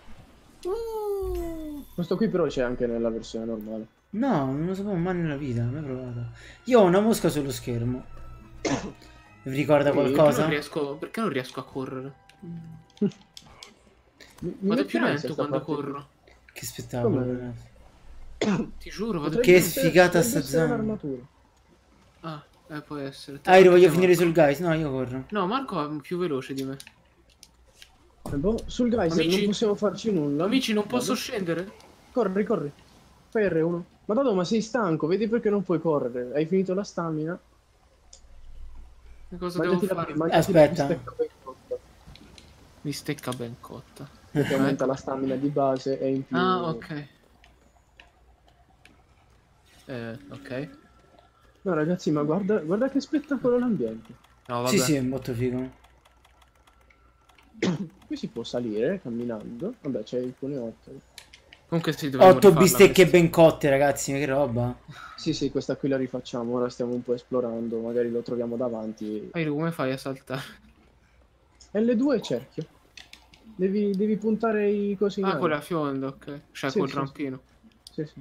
Questo qui però c'è anche nella versione normale. No, non lo sapevo mai nella vita, non l'ho mai provato. Io ho una mosca sullo schermo. Vi ricorda Sì, Perché qualcosa? non riesco, perché non riesco a correre? Mi, mi Vado mette più ansia lento sta quando parte qui. corro. Che spettacolo. Come? ragazzi. Ti giuro, vado Potrebbe Che più lento. sfigata potrebbe sta essere zona. un'armatura. Ah, eh, può essere. Ah, io voglio Anche finire Marco. sul guys. No, io corro. No, Marco è più veloce di me. Eh, boh, sul geyser Amici? non possiamo farci nulla. Amici, non posso Vado. scendere? Corri, corri. Fai R uno. Ma Dado, ma sei stanco, vedi perché non puoi correre? Hai finito la stamina? Che cosa Mangiati devo la, fare? mangiati Aspetta. la bistecca ben cotta, Mi stecca ben cotta. che aumenta la stamina di base e in più... Ah, ok. Eh, ok. No ragazzi, ma guarda, guarda che spettacolo l'ambiente. No, vabbè. Sì, sì, è molto figo. Qui si può salire camminando. Vabbè, c'è il coneotto. Comunque sì, dovremmo Otto rifarla bistecche questa. ben cotte, ragazzi, ma che roba. Sì, sì, questa qui la rifacciamo. Ora stiamo un po' esplorando. Magari lo troviamo davanti. Poi come fai a saltare? L due è cerchio. Devi, devi puntare i cosi in Ah, aria. con la fionda, ok. Cioè, Sì, col sì, rampino. Sì, sì.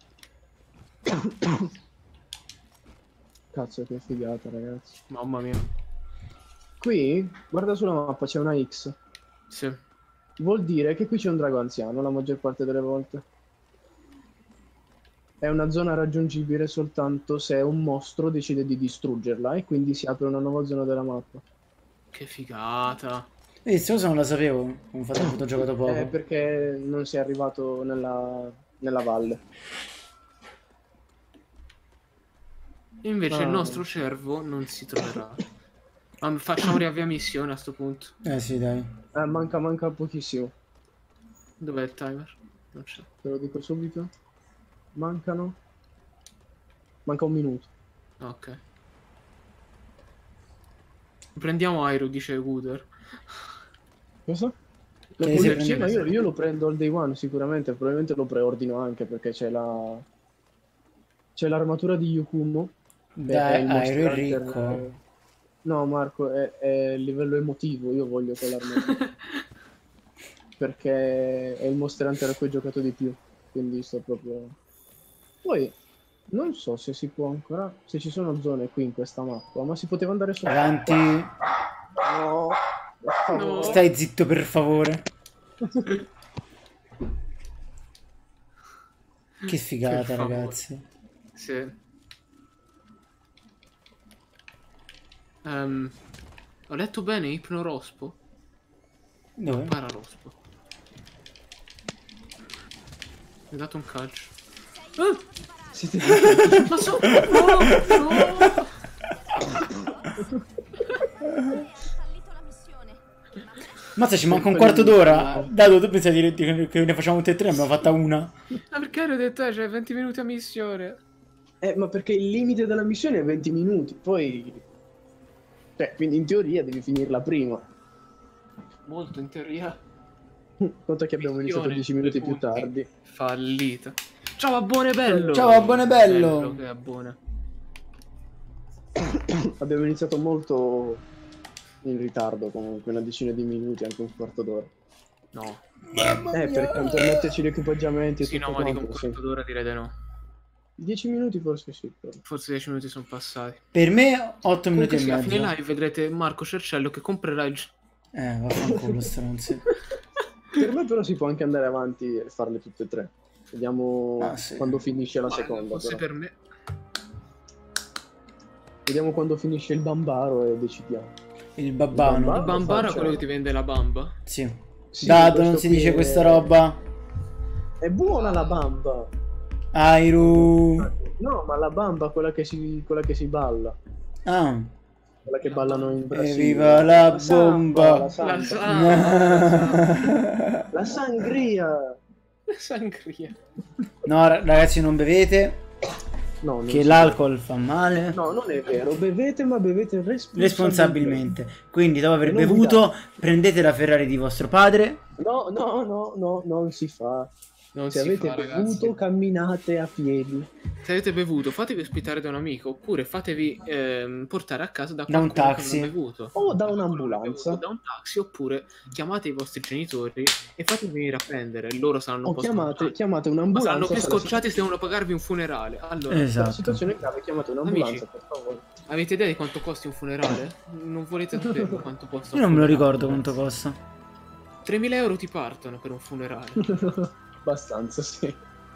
Cazzo, che figata, ragazzi. Mamma mia. Qui, guarda sulla mappa, c'è una X. Sì. Vuol dire che qui c'è un drago anziano la maggior parte delle volte. È una zona raggiungibile soltanto se un mostro decide di distruggerla e quindi si apre una nuova zona della mappa. Che figata. E questa cosa non la sapevo. Infatti ho giocato poco. È perché non si è arrivato nella, nella valle. Invece il Ah. nostro cervo non si troverà. Ma facciamo riavvia missione a sto punto. Eh sì, dai. Eh, manca, manca pochissimo. Dov'è il timer? Non c'è. Te lo dico subito. Mancano. Manca un minuto. Ok. Prendiamo Airo, dice Wooder. Cosa? Che Lo- si sì, prende- ma io, io lo prendo al day one sicuramente. Probabilmente lo preordino anche perché c'è la. C'è l'armatura di Yukumo. che è Dai, il Airo Monster è Hunter, ricco. eh, No, Marco, è, è il livello emotivo. Io voglio quell'armatura. Perché è il Monster Hunter a cui ho giocato di più. Quindi sto proprio. Poi. Non so se si può ancora. Se ci sono zone qui in questa mappa. Ma si poteva andare sotto. Avanti. No. per favore. No. Stai zitto, per favore. Che figata, Per favore. ragazzi. Sì. Ehm, ho letto bene Ipnorospo? Dove? Pararospo. Mi ha dato un calcio. Ah, Siete ma so... No, no. Fallito la missione. Mazza, ci manca un quarto d'ora. Dato, tu pensavi di- di- che ne facciamo tutte e tre? Ne abbiamo fatta una. Ma perché ero detto, eh, c'è venti minuti a missione? Eh, ma perché il limite della missione è venti minuti, poi. Cioè, quindi in teoria devi finirla prima. Molto in teoria. Conta che abbiamo iniziato Missione, dieci minuti due più punti. tardi. Fallita. Ciao Abbone bello! Ciao, Abbone bello! Bello che Abbone. Abbiamo iniziato molto in ritardo, comunque, una decina di minuti, anche un quarto d'ora. No. Eh, per, per metterci gli equipaggiamenti e Sì, no, tutto ma dico un quanto, sì. quarto d'ora direi di no. dieci minuti forse sì, però. Forse dieci minuti sono passati. Per me, otto minuti Comunque e sì, a mezzo. fine live vedrete Marco Cercello che comprerà il... Eh, vaffanculo, stronzi. Per me però si può anche andare avanti e farle tutte e tre. Vediamo Ah, sì. quando finisce la Ma seconda. fosse però. per me... Vediamo quando finisce il bambaro e decidiamo. Il babbano. Il Il bambaro è faccio. quello che ti vende la bamba. Sì. Sì, Dato, non questo si qui dice è- questa roba. È buona la bamba. Airu. No, ma la bamba, quella che si, quella che si balla. Ah. Quella che ballano in Brasile. Evviva la samba, bomba. La, samba. La sa- La sangria. Sangria. No, ra- ragazzi, non bevete. No, non Che si l'alcol fa male. può. No, non è vero. Bevete, ma bevete responsabilmente. Responsabilmente. Quindi, dopo aver E non bevuto, prendete la Ferrari di vostro padre. No, no, no, no, non si fa. Non Se si avete fa, bevuto, ragazzi. camminate a piedi. Se avete bevuto, fatevi ospitare da un amico oppure fatevi ehm, portare a casa da Da un qualcuno taxi. che non ha bevuto. O da Non ha un'ambulanza. bevuto, da un taxi oppure chiamate i vostri genitori e fatemi venire a prendere. Loro saranno O un po' chiamate, scocciati. chiamate Ma un'ambulanza. saranno più se la scocciati se devono pagarvi un funerale. Allora, Se la Esatto. situazione è grave, chiamate un'ambulanza, Amici. per favore. avete idea di quanto costi un funerale? Non volete sapere quanto costa Io un non me lo funerale, ricordo quanto ragazzi. costa. tremila euro ti partono per un funerale. Abbastanza, sì.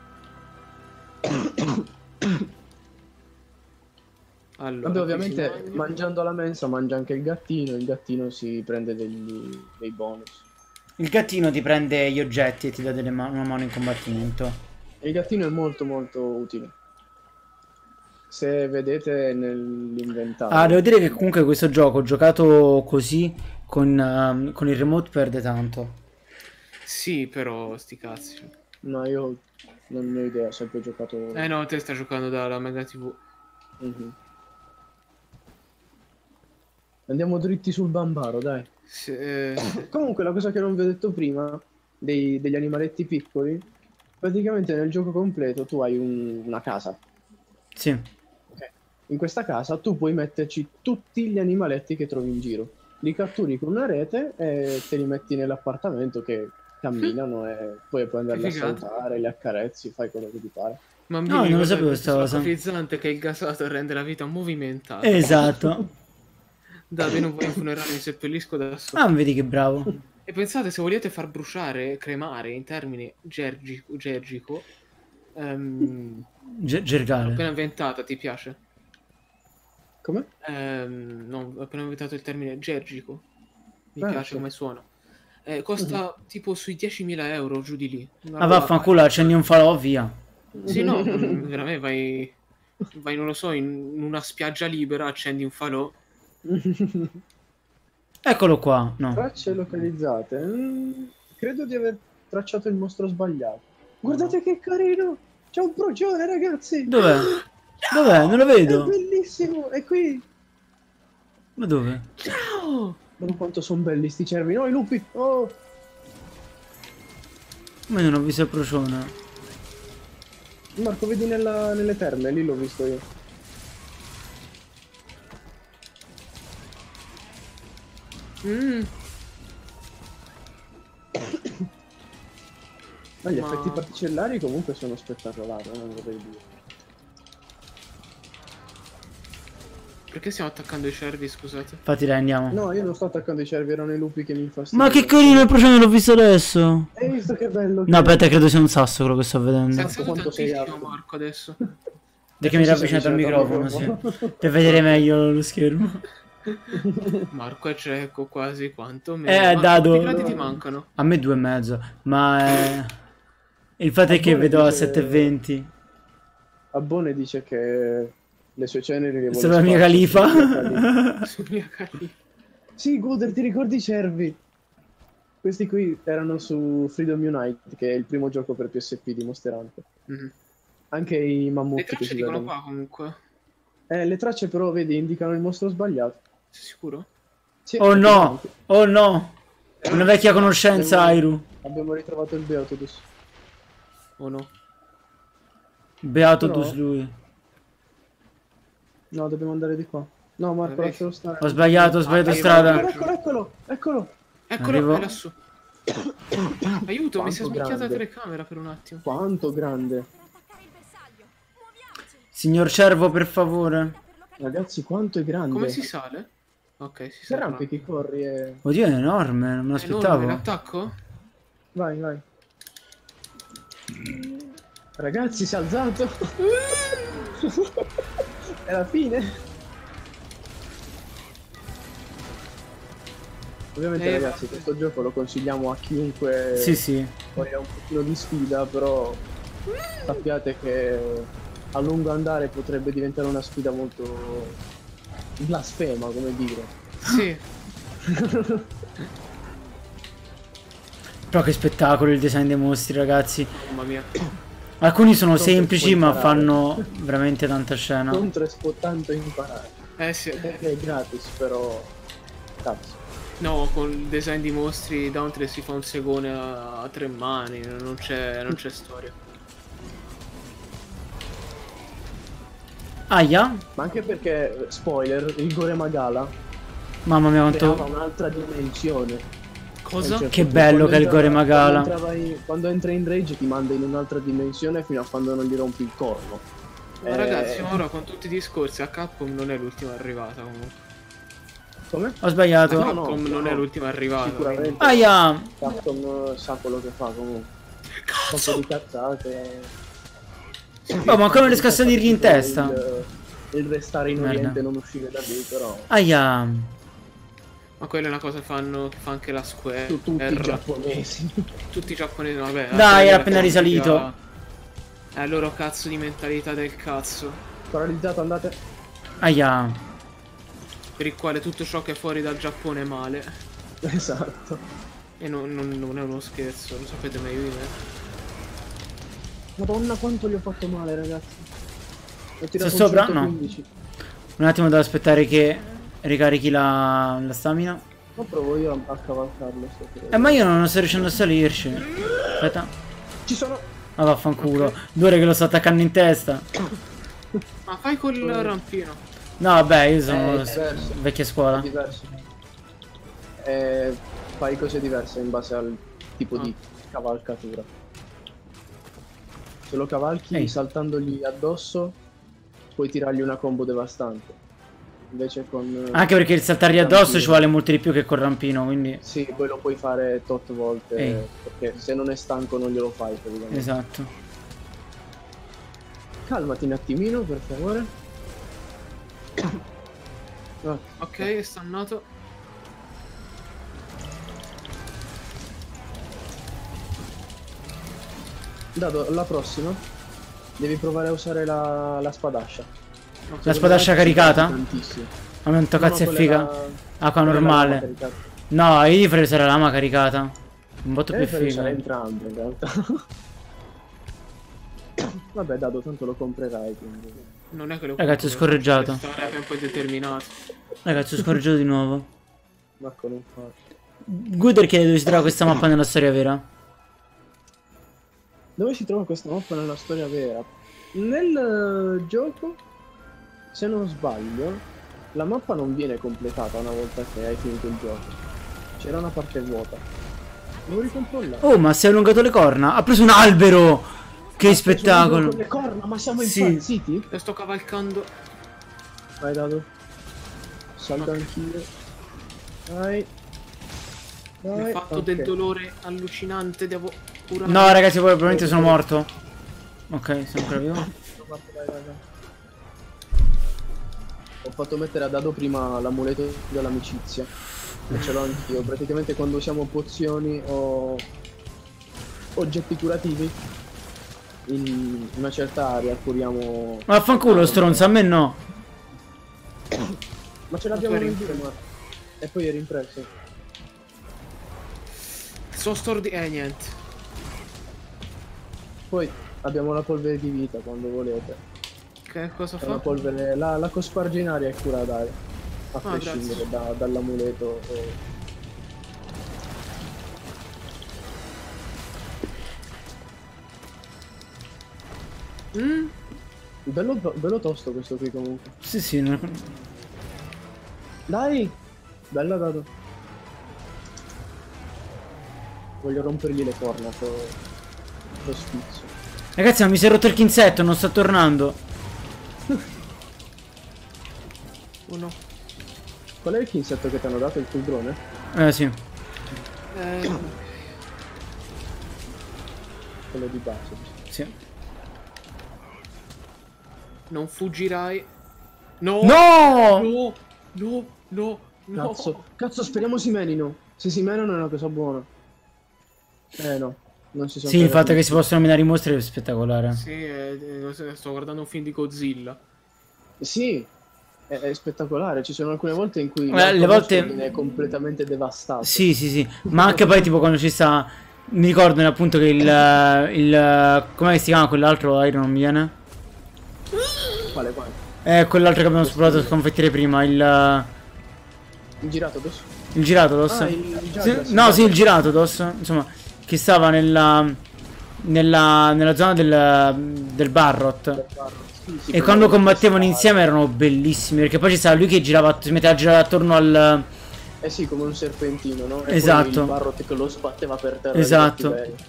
Allora, Vabbè, qui ovviamente si mangia. mangiando alla mensa mangia anche il gattino, il gattino si prende degli, dei bonus. Il gattino ti prende gli oggetti e ti dà delle ma- una mano in combattimento. Il gattino è molto molto utile. Se vedete nell'inventario. Ah, devo dire che comunque questo gioco giocato così con, ehm, con il remote perde tanto. Sì, però sti cazzi. No, io non ne ho idea, ho sempre giocato. Eh no, te stai giocando dalla Mega T V. Mhm. Andiamo dritti sul bambaro, dai. Sì, eh, Comunque, la cosa che non vi ho detto prima, dei- degli animaletti piccoli, praticamente nel gioco completo tu hai un- una casa. Sì. Ok. In questa casa tu puoi metterci tutti gli animaletti che trovi in giro. Li catturi con una rete e te li metti nell'appartamento che camminano e poi puoi andarli a figata. salutare, li accarezzi, fai quello che ti pare. ma mi No, non lo ricorda sapevo il sta personaggio cosa. frizzante che il gasato rende la vita movimentata. Esatto. Da me non vai in funerale, mi seppellisco da solo. Ah, vedi che bravo. E pensate, se volete far bruciare, cremare in termini gergico, gergico, ehm, Ge- l'ho Gergale. appena inventata, ti piace? Come? Ehm, no, ho appena inventato il termine gergico. Mi Ah, piace sì. come suono. Eh, costa tipo sui diecimila euro, giù di lì. Una Ah, roba vaffanculo, accendi un falò, via. pari. Sì, no, mm, veramente vai, vai, non lo so, in una spiaggia libera, accendi un falò. Eccolo qua. No. Tracce localizzate. Mm, credo di aver tracciato il mostro sbagliato. Guardate che carino! C'è un procione, ragazzi! Dov'è? Dov'è? Non lo È vedo. bellissimo! È qui! Ma dove? Ciao! Guarda quanto sono belli sti cervi! No, i lupi! Oh! Ma io non ho visto il procione. Marco, vedi nella- nelle terme, lì l'ho visto io. Mm, Ma gli Ma- effetti particellari comunque sono spettacolari, eh, non vorrei dire. perché stiamo attaccando i cervi, scusate? Infatti dai, andiamo. No, io non sto attaccando i cervi, erano i lupi che mi infastidiano. Ma che carino il procione, l'ho visto adesso. Hai visto che bello? No, aspetta, credo sia un sasso quello che sto vedendo. Sei Marco, alzato quanto sei tantissimo, alto? Marco, adesso. Perché mi ero Forse sei avvicinato al avvicinato al microfono, sì. microfono. Per vedere meglio lo schermo. Marco è cieco quasi quanto me. Eh, Ma dado. quanti gradi ti mancano? A me due e mezzo. Ma è... il fatto è che Abbone vedo a dice- sette e venti. Abbone dice che le sue ceneri le vuole Sono la mia spargere califa. sulla califa. Su mia cari- Sì, Guder, ti ricordi i cervi? Questi qui erano su Freedom Unite, che è il primo gioco per P S P di Monster Hunter. Mhm. Anche i Le mammut che tracce si dicono vedono. qua comunque. Eh, le tracce però, vedi, indicano il mostro sbagliato. Sei sicuro? Sì, Oh no, effettivamente. oh no. Una vecchia conoscenza, Abbiamo- Airu. Abbiamo ritrovato il Beatodus. O no? Beato Però- dus lui. No, dobbiamo andare di qua. No, Marco, Vabbè. lascialo stare. Ho sbagliato, ho sbagliato Ah, strada. io- Eccolo, eccolo, eccolo. Eccolo, Arrivo. è lassù. Aiuto, mi si è Quanto smacchiata la grande. telecamera per un attimo. Quanto grande. Per attaccare il bersaglio. Muoviamoci. Signor Cervo, per favore. Ragazzi, quanto è grande. Come si sale? Ok, si Se sale. arrampichi, corri e... Oddio, è enorme, non me È enorme, l'aspettavo. l'attacco? Vai, vai. Ragazzi, si è alzato. È la fine. Ovviamente, Eh, ragazzi, questo gioco lo consigliamo a chiunque Sì, sì. voglia un pochino di sfida, però sappiate che a lungo andare potrebbe diventare una sfida molto blasfema, come dire. Sì. Però che spettacolo il design dei mostri, ragazzi. Mamma mia. Alcuni sono Pronto, semplici, puoi ma imparare. fanno veramente tanta scena. Contro è tanto imparare. Eh sì. Perché è gratis, però... Cazzo. No, con il design di mostri Dauntless si fa un segone a, a tre mani, non c'è, non c'è storia. Aia. Ma anche perché, spoiler, il Gore Magala Mamma mia creava quanto... un'altra dimensione. Cosa? Cioè, Che proprio bello quando che è il entra- Gore Magala. Quando, entrava in- quando entra in rage ti manda in un'altra dimensione fino a quando non gli rompi il corno. Ma Eh, ragazzi, ma ora con tutti i discorsi a Capcom non è l'ultima arrivata comunque. Come? Ho sbagliato. No, no, Capcom non no. è l'ultima arrivata. Sicuramente. Aia. Capcom eh, sa quello che fa comunque. Cazzo! Un po' di cazzate. Oh, ma come riesco a salirgli in testa? Il, il restare in Merda. Oriente e non uscire da lì, però. Aia. Ma quella è una cosa che fanno, che fa anche la Square. Su tutti i giapponesi. Tutti i giapponesi, vabbè. la Dai, Square era appena fa risalito. la- È la loro cazzo di mentalità del cazzo. Paralizzato, andate. Aia. Per il quale tutto ciò che è fuori dal Giappone è male. Esatto. E non, non- non è uno scherzo, lo sapete meglio di me. Madonna quanto gli ho fatto male, ragazzi. Ho tirato Sei un sopra? No. centoquindici. Un attimo devo aspettare che ricarichi la, la stamina. Ma provo io a, a cavalcarlo. sto per- Eh ma io non sto riuscendo a salirci. Aspetta. Ci sono. Ma vaffanculo. Due ore che lo sto attaccando in testa. Ma fai col rampino. No vabbè, io sono Eh, è diverso. vecchia È scuola. diverso. Eh, fai cose diverse in base al tipo Ah. di cavalcatura. Se lo cavalchi Ehi. saltandogli addosso, puoi tirargli una combo devastante. Invece con... Anche perché il saltargli addosso ci vuole molto di più che col rampino, quindi... Sì, poi lo puoi fare tot volte, Ehi. perché se non è stanco non glielo fai praticamente. Esatto. Calmati un attimino, per favore. Ah, Ok, è stannato. Dado, la prossima devi provare a usare la, la spadascia. La spadascia caricata? Tantissimo. Aumento No, no, cazzo e quella figa. là- Ah, qua quella là normale. caricata. No, io farei usare lama caricata. Un botto Eh, più farei usare figa. entrambe in realtà. Vabbè, Dado, tanto lo comprerai, quindi... Non è che lo Ragazzi, ho scorreggiato. Stare a tempo indeterminato. Ragazzi, ho scorreggiato di nuovo. Marco, non fa... Guder chiede dove si trova questa mappa nella storia vera. Dove si trova questa mappa nella storia vera? Nel eh, gioco, se non sbaglio, la mappa non viene completata una volta che hai finito il gioco. C'era una parte vuota. Devo ricontrollare. Oh, ma si è allungato le corna. Ha preso un albero. Che Sono spettacolo. con le corna, ma siamo Sì. impazziti? Lo sto cavalcando. Vai, Dado. Salgo Ok. anch'io. Vai. Mi ha Vai. fatto Ok. del dolore allucinante. Devo curare. No, ragazzi, poi probabilmente sono morto. Ok, sono ancora vivo. Vai, vai, vai. Ho fatto mettere a Dado prima l'amuleto dell'amicizia. E ce l'ho anch'io. Praticamente quando usiamo pozioni o oggetti curativi in una certa area curiamo. Ma vaffanculo, stronzo, a me no. Ma ce l'abbiamo Ma tu nel eri- giro, ma. E poi eri impresso. Sono stordi. Eh, niente. Poi abbiamo la polvere di vita quando volete. Che cosa È una fa? polvere. La, la cosparge in aria è cura d'aria. A Ah, prescindere da- dall'amuleto. o- Mm? Bello, bello tosto questo qui comunque. Sì, sì. non- Dai! Bella Dado. Voglio rompergli le corna, so... lo schizzo. Ragazzi, ma mi si è rotto il chinzetto, non sta tornando. Oh no. Qual è il insetto che ti hanno dato? Il tuo drone? Eh, sì. Eh, Quello di base. Sì. non fuggirai. No! No! No! No! No! No! Cazzo, cazzo, speriamo si menino. Se si menano è una cosa buona. Eh no, non si sono Sì, il cagati. fatto che si possono minare i mostri è spettacolare. Sì, eh, eh, sto guardando un film di Godzilla. Sì, è, è spettacolare. Ci sono alcune volte in cui Eh, l'altro le volte- mostro viene completamente devastato. Sì, sì, sì. Ma anche poi tipo quando ci sta... Mi ricordo appunto che il... il come si chiama quell'altro aereo, non mi viene? Quale, quale? Eh, quell'altro che abbiamo provato a sconfiggere prima, il... Il girato adesso? Il Giratodos. Ah, il- il Sì, Jagras, no, il sì, il Giratodos. Insomma, che stava nella... Nella, nella zona del, del Barrot. Sì, sì, E quando quello combattevano che insieme erano bellissimi. Perché poi ci stava lui che girava, si metteva a girare attorno al... Eh sì, come un serpentino, no? E Esatto. poi il Barrot che lo sbatteva per terra. Esatto. di cattiveria.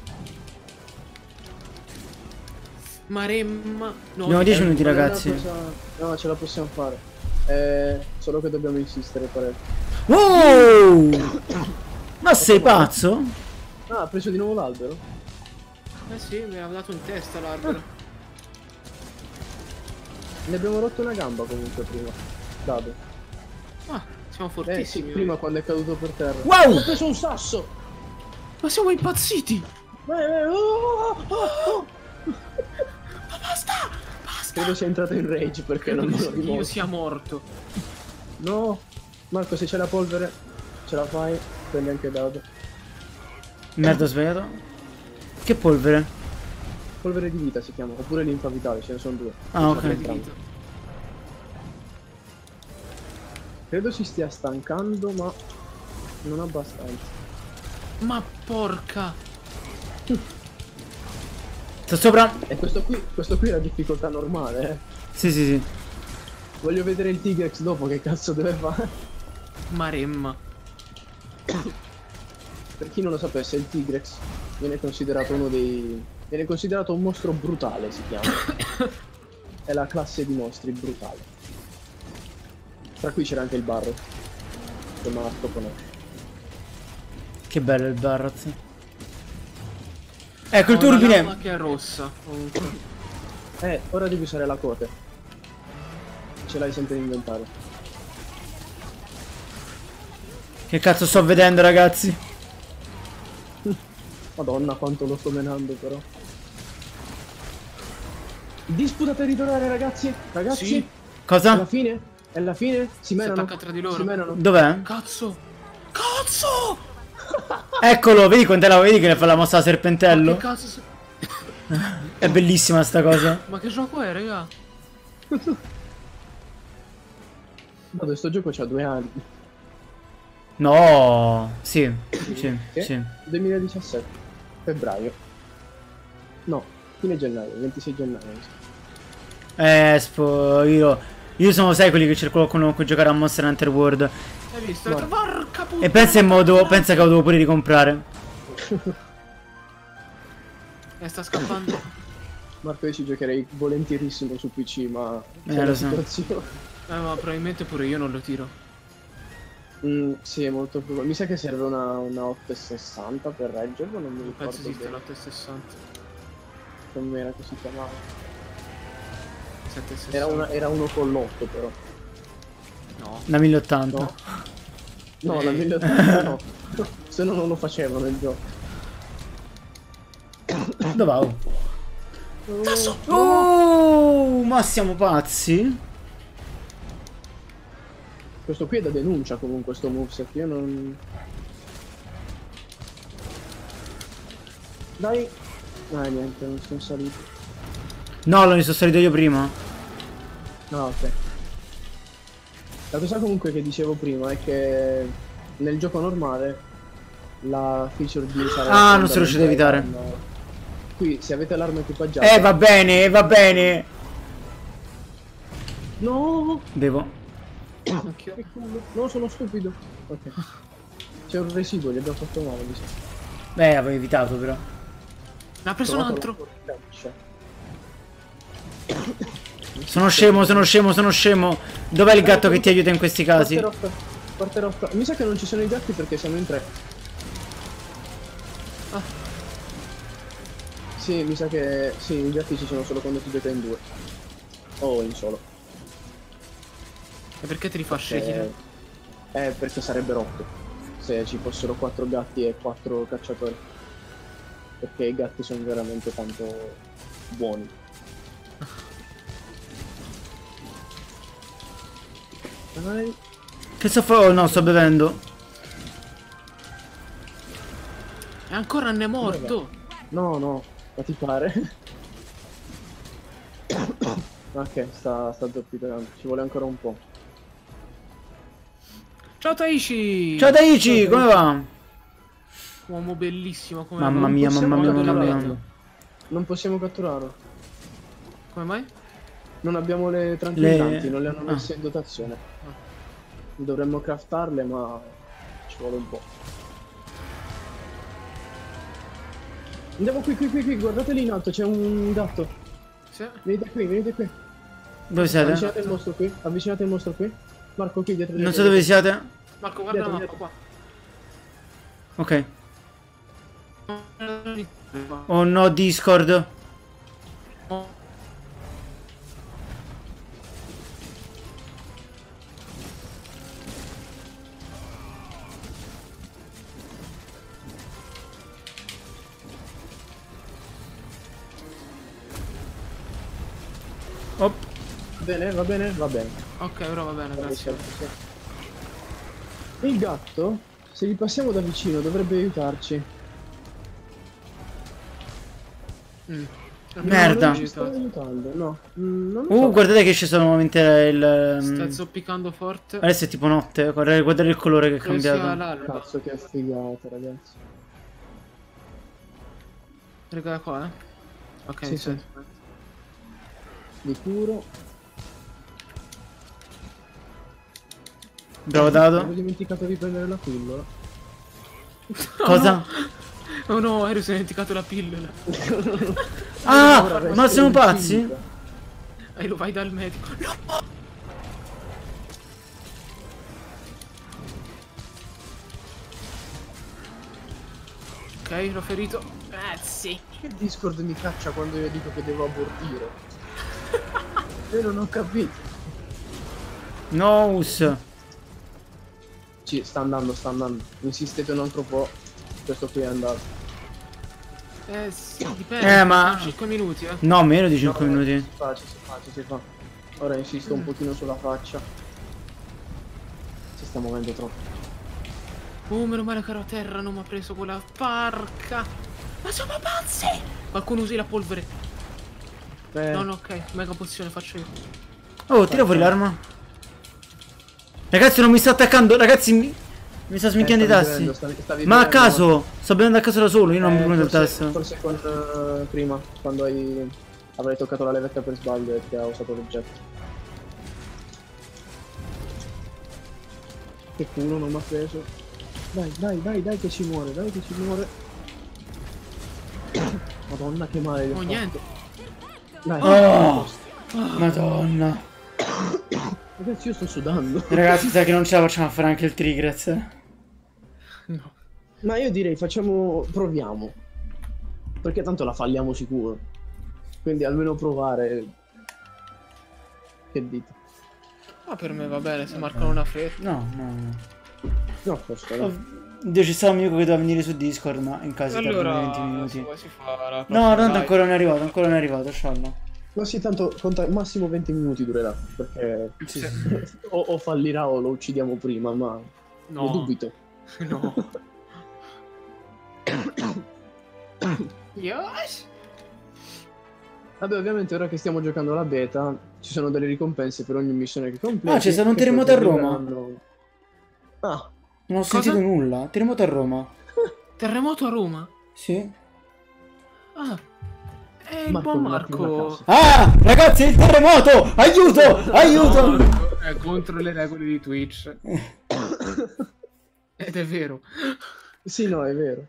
Maremma. No, Abbiamo dieci minuti, Non è una ragazzi. cosa- No, ce la possiamo fare. Eh, solo che dobbiamo insistere parecchio. Wow! Ma sei pazzo? Ah, ha preso di nuovo l'albero? Eh sì, mi aveva dato in testa l'albero. Ne abbiamo rotto una gamba comunque prima. Dado. Ah, siamo Eh sì, fortissimi. prima quando è caduto per terra. Wow! Ho preso un sasso! Ma siamo impazziti! Vai, vai, oh, oh, oh. Ma basta! Basta! Credo sia entrato in rage perché non me lo Io dimostro. sia morto. No! Marco, se c'è la polvere, ce la fai, prendi anche Dado. Merda, ho sbagliato. Che polvere? Polvere di vita si chiama, oppure linfa vitale, ce ne sono due. Ah, ok. Polvere di vita. Credo si stia stancando, ma non abbastanza. Ma porca. Sto sopra. E questo qui, questo qui è la difficoltà normale, eh. Sì, sì, sì. Voglio vedere il Tigrex dopo che cazzo deve fare. Maremma. Per chi non lo sapesse, il Tigrex viene considerato uno dei... viene considerato un mostro brutale, si chiama. È la classe di mostri brutale. Tra cui c'era anche il Barro, che me la conosce. Che bello il Barroz. Ecco il Ho una turbine. lama che è rossa. Comunque. Eh, ora devi usare la cote. Ce l'hai sempre in inventario. Che cazzo sto vedendo, ragazzi? Madonna, quanto lo sto menando però. Disputa territoriale, ragazzi. Ragazzi, Sì. è la Cosa? fine? È la fine? Si menano. attacca tra di loro. Si menano. Dov'è? Cazzo. Cazzo. Eccolo, vedi quando la vedi che le fa la mossa da Ma che serpentello? cazzo si- È bellissima sta cosa. Ma che gioco è, raga? Guarda, questo gioco c'ha due anni. No, sì, sì, Che? sì. duemiladiciassette. Febbraio. No, fine gennaio, ventisei gennaio. mi sa. Eh, spo, io, io sono, sai, quelli che cercano con cui giocare a Monster Hunter World. Hai visto? Guarda. Porca puttana. E pensa in modo, pensa che lo devo pure ricomprare. E sta scappando. Marco, io ci giocherei volentierissimo su P C, ma Eh, c'è lo la so. situazione. Eh, ma probabilmente pure io non lo tiro. Mm, sì, è molto probabile. Mi sa che serve una, una ottocentosessanta per reggerlo, non mi Non ricordo penso esista bene l'otto sessanta. com'era che si chiamava. sette sessanta. Era, una, era uno con l'otto però. No. Da mille ottanta. No? No, Eh. la mille ottanta no. Se no non lo facevano nel gioco. Dove va? Oh, ma siamo pazzi? Questo qui è da denuncia comunque, sto moveset. Io non... Dai. Ah, niente, non sono salito. No, non ne sono salito io prima. No, ok. La cosa comunque che dicevo prima è che nel gioco normale la feature di usare Ah, la non sono riuscito a evitare. con- Qui se avete l'arma equipaggiata. Eh, va bene, va bene. No! Devo. Anch'io. Che culo. No, sono stupido. Ok. C'è un residuo, gli abbiamo fatto male, mi sa. Beh, avevo evitato però. Ne ha preso un altro. Sono scemo, sono scemo, sono scemo. Dov'è il gatto che ti aiuta in questi casi? Porterò fra- porterò fra- Mi sa che non ci sono i gatti perché siamo in tre. Ah. Sì, mi sa che... Sì, i gatti ci sono solo quando si gioca in due. O in solo. E perché ti rifà shaker? Eh, eh, perché sarebbero otto. Se ci fossero quattro gatti e quattro cacciatori. Perché i gatti sono veramente tanto buoni. Dai. Che sto fa? Oh no, sto bevendo. E ancora ne è morto. No, no, ma ti pare? Ok, sta, sta zoppicando, ci vuole ancora un po'. Ciao Taishi. Ciao Daichi, come va? Uomo bellissimo come Mamma non mia, possiamo mamma mia, guardare mamma la mia. meta. Non possiamo catturarlo. Come mai? Non abbiamo le tranquillanti, Le- non le hanno ah. messe in dotazione. Dovremmo craftarle, ma ci vuole un po'. Andiamo qui, qui, qui, qui, guardate lì in alto, c'è un gatto. Sì. Venite qui, venite qui. Dove siete? Avvicinate il mostro qui, avvicinate il mostro qui. Marco qui dietro. Non dietro, so dove dietro. siete. Marco, guarda Dietro, la mappa dietro. Ok. qua. Oh no, Discord. Oh, Va bene, va bene, va bene. Ok, ora va bene, grazie. Il gatto, se gli passiamo da vicino, dovrebbe aiutarci. Mm. Merda. Non ci sto aiutando, no. Mm, non lo Uh, so. guardate che ci sono nuovamente il... Sta mm, zoppicando forte. adesso è tipo notte, guardate, guardate il colore che è Credo sia cambiato. l'alba. Cazzo che figata, ragazzi. Raga, qua, eh. Ok, Sì, sì. sì. Di curo. Bravo Ho Dado. dimenticato di prendere la pillola. Cosa? Oh no, ero si è dimenticato la pillola. Ah, ma siamo pazzi? E lo vai dal medico. No! Ok, l'ho ferito. Eh sì. Che Discord mi caccia quando io dico che devo abortire? Io non ho capito. Nous. Sì, sta andando, sta andando. Insistete un altro po'. Questo qui è andato. Eh sì, dipende. Eh, ma- cinque minuti, eh. No, meno di cinque No, minuti. Si fa, ci si fa, ci si fa. Ora insisto un pochino sulla faccia. Si sta muovendo troppo. Oh, meno male che ero a terra, non mi ha preso quella parca. Ma siamo pazzi! Qualcuno usi la polvere. Eh, No, no, ok. Mega pozione faccio io. Oh, tira fuori l'arma. Ragazzi, non mi sta attaccando. Ragazzi, mi, mi sta sminchiando eh, i stavi tassi. bevendo, stavi- stavi Ma a bevendo, caso. Sto bevendo a caso da solo. Io non Eh, mi prendo il forse- tasto. Forse con eh, prima, quando hai avrai toccato la levetta per sbaglio e ti ha usato l'oggetto. Che culo non mi ha preso. Dai, dai, dai, dai che ci muore, dai che ci muore. Madonna che male gli ho Oh, fatto. niente. Dai, Oh, Madonna. ragazzi io sto sudando. Ragazzi, sai che non ce la facciamo a fare anche il Trigrez. No. Ma io direi facciamo, proviamo. Perché tanto la falliamo sicuro. Quindi almeno provare. Che dite? Ma per me va bene, se marcano una fretta. No, no, no. No, forse no. Oh, Dio, ci stava un amico che doveva venire su Discord, ma in caso Allora, tarda venti se minuti. vuoi si fa la No, prossima tanto live. ancora non è arrivato, ancora non è arrivato, scialla. Ma sì, tanto conta massimo venti minuti durerà. Perché Sì, Sì. sì. o, o fallirà o lo uccidiamo prima, ma No. lo dubito. No. Yes. Vabbè, ovviamente ora che stiamo giocando la beta ci sono delle ricompense per ogni missione che completi. Ah, c'è stato un che poi terremoto a Roma. arriveranno- Ah, Non ho sentito nulla. Terremoto a Roma. Terremoto a Roma. Sì. Ah. E il Marco buon non ha più una Marco. casa. Ah, ragazzi, il terremoto! Aiuto! Aiuto! È contro le regole di Twitch. Ed è vero. Sì, no, è vero.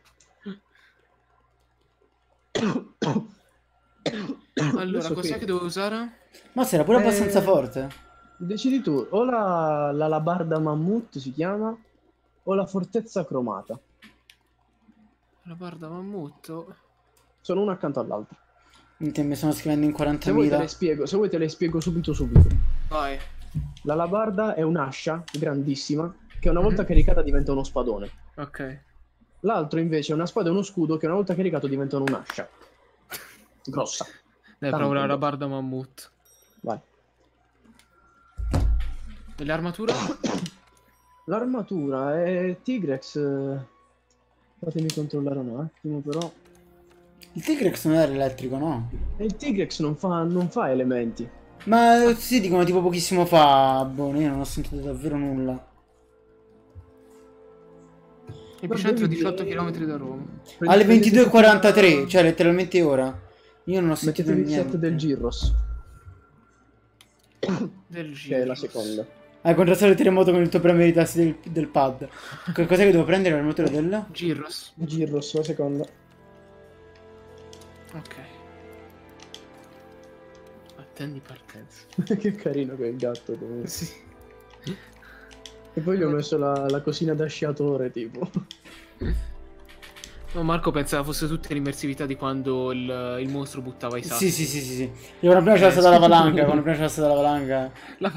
Allora, Adesso cos'è qui- che devo usare? Ma era pure Eh, abbastanza forte. Decidi tu, o la, la labarda mammut si chiama, o la fortezza cromata. La barda mammutto. Sono una accanto all'altra. Niente, mi sono scrivendo in Se vuoi te le quarantamila. spiego, se vuoi te le spiego subito subito. Vai. La labarda è un'ascia grandissima che una Mhm. volta caricata diventa uno spadone. Ok. L'altro invece è una spada e uno scudo che una volta caricato diventano un'ascia. Grossa. Dai, Tanto provo la grossa. barda mammut. Vai. E l'armatura? L'armatura è Tigrex. eh, Fatemi controllare un attimo però. Il Tigrex non era elettrico, no? E il Tigrex non fa, non fa elementi. Ma sì, dicono tipo pochissimo fa. Boh, io non ho sentito davvero nulla. Epicentro vedi- diciotto chilometri da Roma. Alle ventidue e quarantatré, cioè letteralmente ora. Io non ho sentito Mettetevi il set niente. del Girros, Del che giro. è la seconda. Hai contrastato il terremoto con il tuo premere i tasti del, del pad. Che cos'è che devo prendere? L'armatura del... Girros. Girros, la seconda. Ok. Attendi partenza. Che carino quel gatto comunque. Sì. E poi gli ho messo la, la cosina da sciatore tipo. No, Marco pensava fosse tutta l'immersività di quando il, il mostro buttava i sassi. Sì, sì, sì, sì, sì. Io quando prima c'era stata la valanga, quando prima c'era stata la valanga. La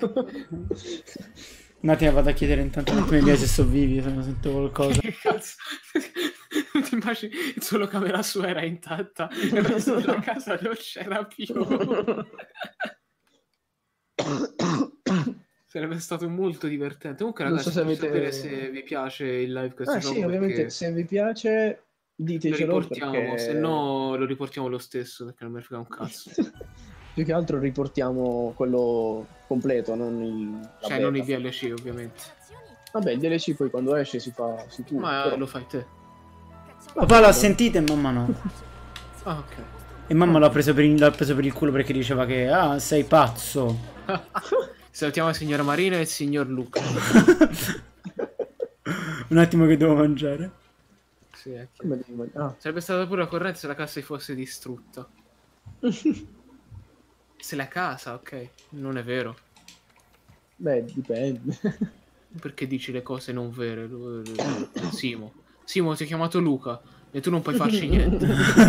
Un attimo vado a chiedere intanto un attimo se sono vivi, se non sento qualcosa. Che cazzo? Ti immagini solo camera sua era intatta e il resto della casa non c'era più. Sarebbe stato molto divertente. Comunque Non ragazzi, so se posso avete- sapere se vi piace il live questo Ah gioco sì, ovviamente perché... se vi piace Lo Ditecelo riportiamo, perché... se no lo riportiamo lo stesso perché non mi frega un cazzo. Più che altro riportiamo quello completo, non il... la Cioè, non i beta. D L C ovviamente. Vabbè, il D L C poi quando esce si fa sicuro. Ma però- lo fai te. Papà l'ha sentita e mamma no. Ah, ok. E mamma l'ha preso, per il- l'ha preso per il culo perché diceva che ah, sei pazzo. Salutiamo la signora Marina e il signor Luca. Un attimo che devo mangiare. Sì, è chiaro. Come devi mangiare? Ah. Sarebbe stata pure la corrente se la casa si fosse distrutta. Se la casa, ok. Non è vero. Beh, dipende. Perché dici le cose non vere? Lu- lu- Simo. Simo, ti ho chiamato Luca e tu non puoi farci niente.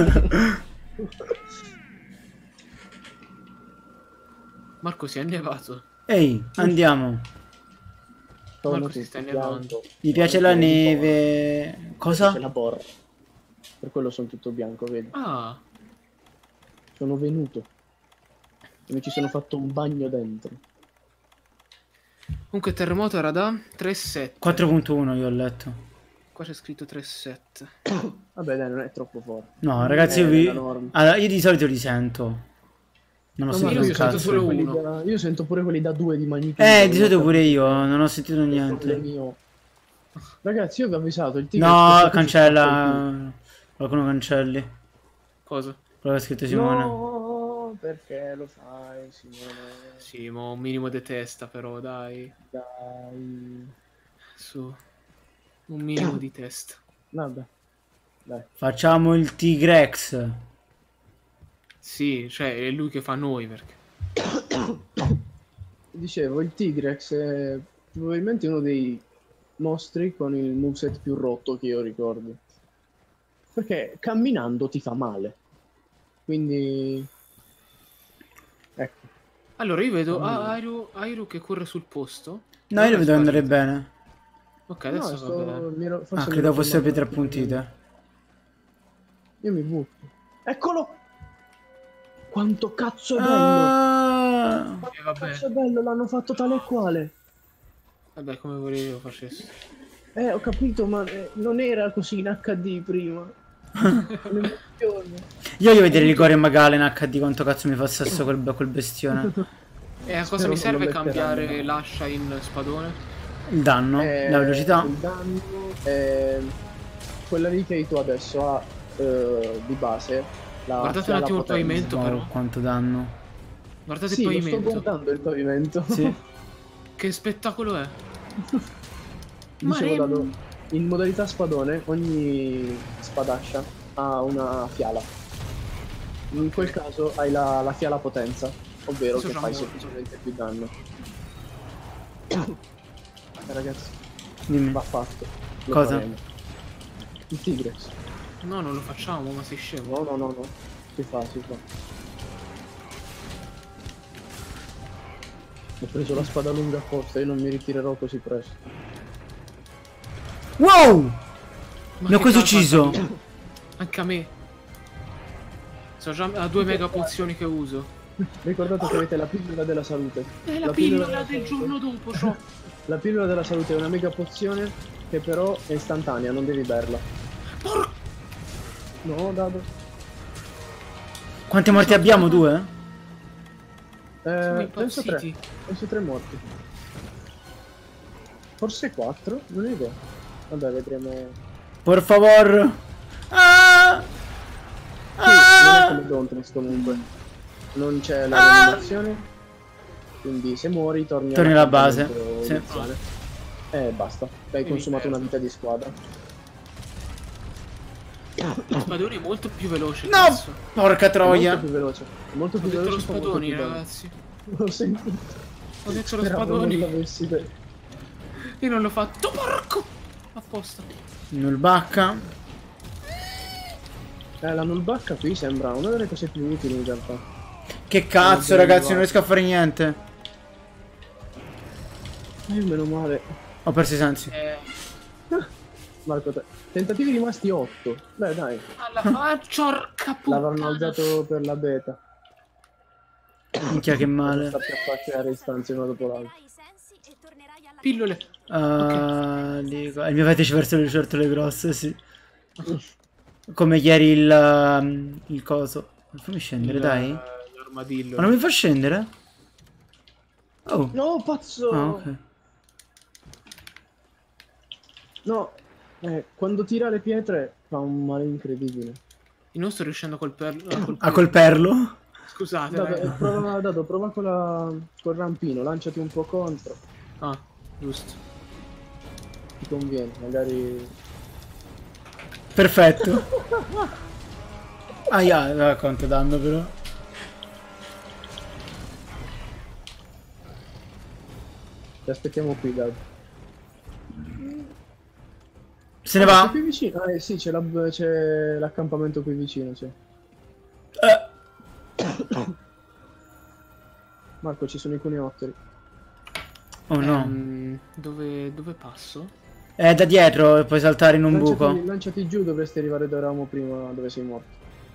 Marco, si è annevato. Ehi, andiamo. Sono Marco si tutti sta innevando. bianco. Gli piace la neve. C'è Cosa? la borra. Per quello sono tutto bianco, vedi? Ah, Sono venuto. E mi ci sono fatto un bagno dentro. comunque terremoto era da tre sette. quattro punto uno io ho letto. Qua c'è scritto tre sette. Vabbè, dai, non è troppo forte. No, ragazzi, Eh, io vi... la norma. Allora, io di solito li sento. Non ho No, sentito ma un io sento cazzo. solo quelli uno. da- io sento pure quelli da due di magnitudo. Eh, di solito Non ho pure capito. io, non ho sentito Il niente. problemino. Ragazzi, io vi ho avvisato. Il tigre No, spesso si cancella. Qualcuno cancelli. Cosa? Quello che ha scritto fa Simone. No, perché lo fai, Simone? Sì, ma un minimo di testa però, dai. Dai. Su. Un minimo di testa. Vabbè. Dai. Facciamo il Tigrex. Sì, cioè è lui che fa noi perché. Dicevo, il Tigrex è probabilmente uno dei mostri con il moveset più rotto che io ricordi. Perché camminando ti fa male. Quindi... Ecco. Allora io vedo Mm. ah, Airu, Airu che corre sul posto. No, io lo vedo andare Sparito. bene. Ok, adesso No, va sto- bene. mi ero- forse Ah, mi credo ero fosse fermato pietre un attimo. appuntite. Io mi butto. Eccolo! Quanto cazzo è bello! Ah, Quanto Eh, vabbè. cazzo è bello, l'hanno fatto tale e quale. Vabbè, come volevo io lo facessi. Eh, ho capito, ma eh, non era così in acca di prima. Un'emozione. io voglio vedere il Gore Magale in acca di quanto cazzo mi fa sesso quel, quel bestione. E a cosa Spero mi non serve lo cambiare metteranno. l'ascia in spadone? Il danno, Eh, la velocità. Il danno, eh, quella lì che hai tu adesso ha eh, di base. La Guardate un fiala attimo il potenza. pavimento. Wow, però. quanto danno. Guardate Sì, il lo sto pavimento. guardando il pavimento. Sì. Che spettacolo è? Dicevo, Marem- Dado, in modalità spadone ogni spadascia ha una fiala. In quel caso hai la, la fiala potenza, ovvero Adesso che c'ha fai molto. semplicemente più danno. Eh, ragazzi, Dimmi. va fatto. Lo Cosa? faremo. Il Tigrex. No, non lo facciamo, ma sei scemo. No, no, no, no. Si fa, si fa. Ho preso la spada lunga apposta, io non mi ritirerò così presto. Wow! Ma Mi ha che quasi cazzo, ucciso. Anche a me. Sono già a due mega pozioni che uso. Ricordate che avete la pillola della salute. È la, La pillola, pillola del della giorno dopo, ciò. La pillola della salute è una mega pozione che però è istantanea, non devi berla. Porco. No, Dado. Quante morti abbiamo? Due? Siamo Eh, penso tre. impazziti. Penso tre morti. Forse quattro? Non ho idea. Vabbè, vedremo. Por favor. Ah! Sì, non è Ah! come Dauntless comunque. Non c'è la Ah! rianimazione. Quindi se muori torni, Torni alla base, all'appuntamento sì. iniziale. E basta. Hai E consumato mi una vita di squadra. Lo spadone è molto più veloce. No! cazzo. Porca È troia. molto più veloce. È molto Ho più detto lo veloce. fa molto spadoni, più bene. ragazzi. L'ho sentito. Ho detto lo Speravo non spadoni. l'avessi detto. Io non l'ho fatto. Porco! Apposta. Nullbacca. Eh, la nullbacca qui sembra una delle cose più utili in realtà. Che cazzo, ragazzi, non riesco a fare niente. Eh, meno male. Ho perso i sensi. Eh, Marco, te- tentativi rimasti otto. Beh, dai, alla faccia, orca l'avranno puttana. alzato per la beta. Minchia che male. Sta per affacciare istanze uno dopo l'altro. Prenderai i sensi e tornerai alla Pillole. Ah, dico- il mio fetish verso le ciotole grosse, sì. Come ieri il, um, il coso. Fammi scendere, Il- dai. L'armadillo. Ma non mi fa scendere? Oh. No, pazzo! Ah, ok. No, eh, quando tira le pietre fa un male incredibile. Io non sto riuscendo a colperlo. A colpirlo. A colperlo? Scusate, Dato, raga. eh, prova, Dato, prova con la, col rampino, lanciati un po' contro. Ah, giusto. Ti conviene, magari... Perfetto. Aia, ah, quanto danno però. Ti aspettiamo qui, Dad. Se ne Ah, va. sei qui vicino? Ah, eh, sì, c'è la- c'è l'accampamento qui vicino, sì. Eh, Marco, ci sono i coniutteri. Oh no. Ehm, dove, dove passo? È da dietro e puoi saltare in un buco. Lanciati, lanciati giù, dovresti arrivare dove eravamo prima, dove sei morto.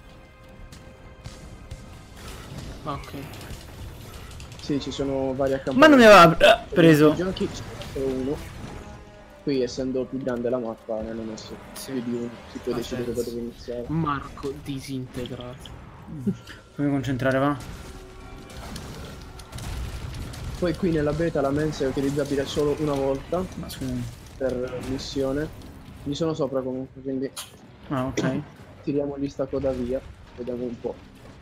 Ah, ok. Sì, ci sono vari accampamenti. Ma non mi aveva eh, preso. Junkie c'è solo uno. Qui, essendo più grande la mappa, ne hanno messo più di uno. Si può Ha decidere senso. dove iniziare. Marco disintegrato. Fammi concentrare, va. Poi qui nella beta la mensa è utilizzabile solo una volta Ma scusami. per missione. Mi sono sopra comunque, quindi Ah, ok. tiriamogli sta coda via. Vediamo un po'.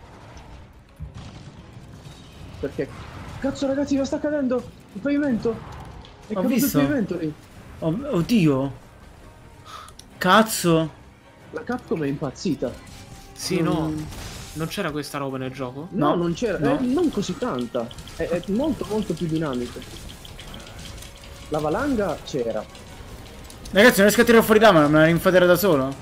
Perché... Cazzo ragazzi, cosa sta cadendo? Il pavimento! È Ho caduto visto. il pavimento lì! Oh, oddio. Cazzo. La Capcom è impazzita. Sì, Mm. no. Non c'era questa roba nel gioco? No, No, non c'era, no. eh, non così tanta. È, è molto molto più dinamico. La valanga c'era. Ragazzi, non riesco a tirare fuori da me, me la rinfodera da solo.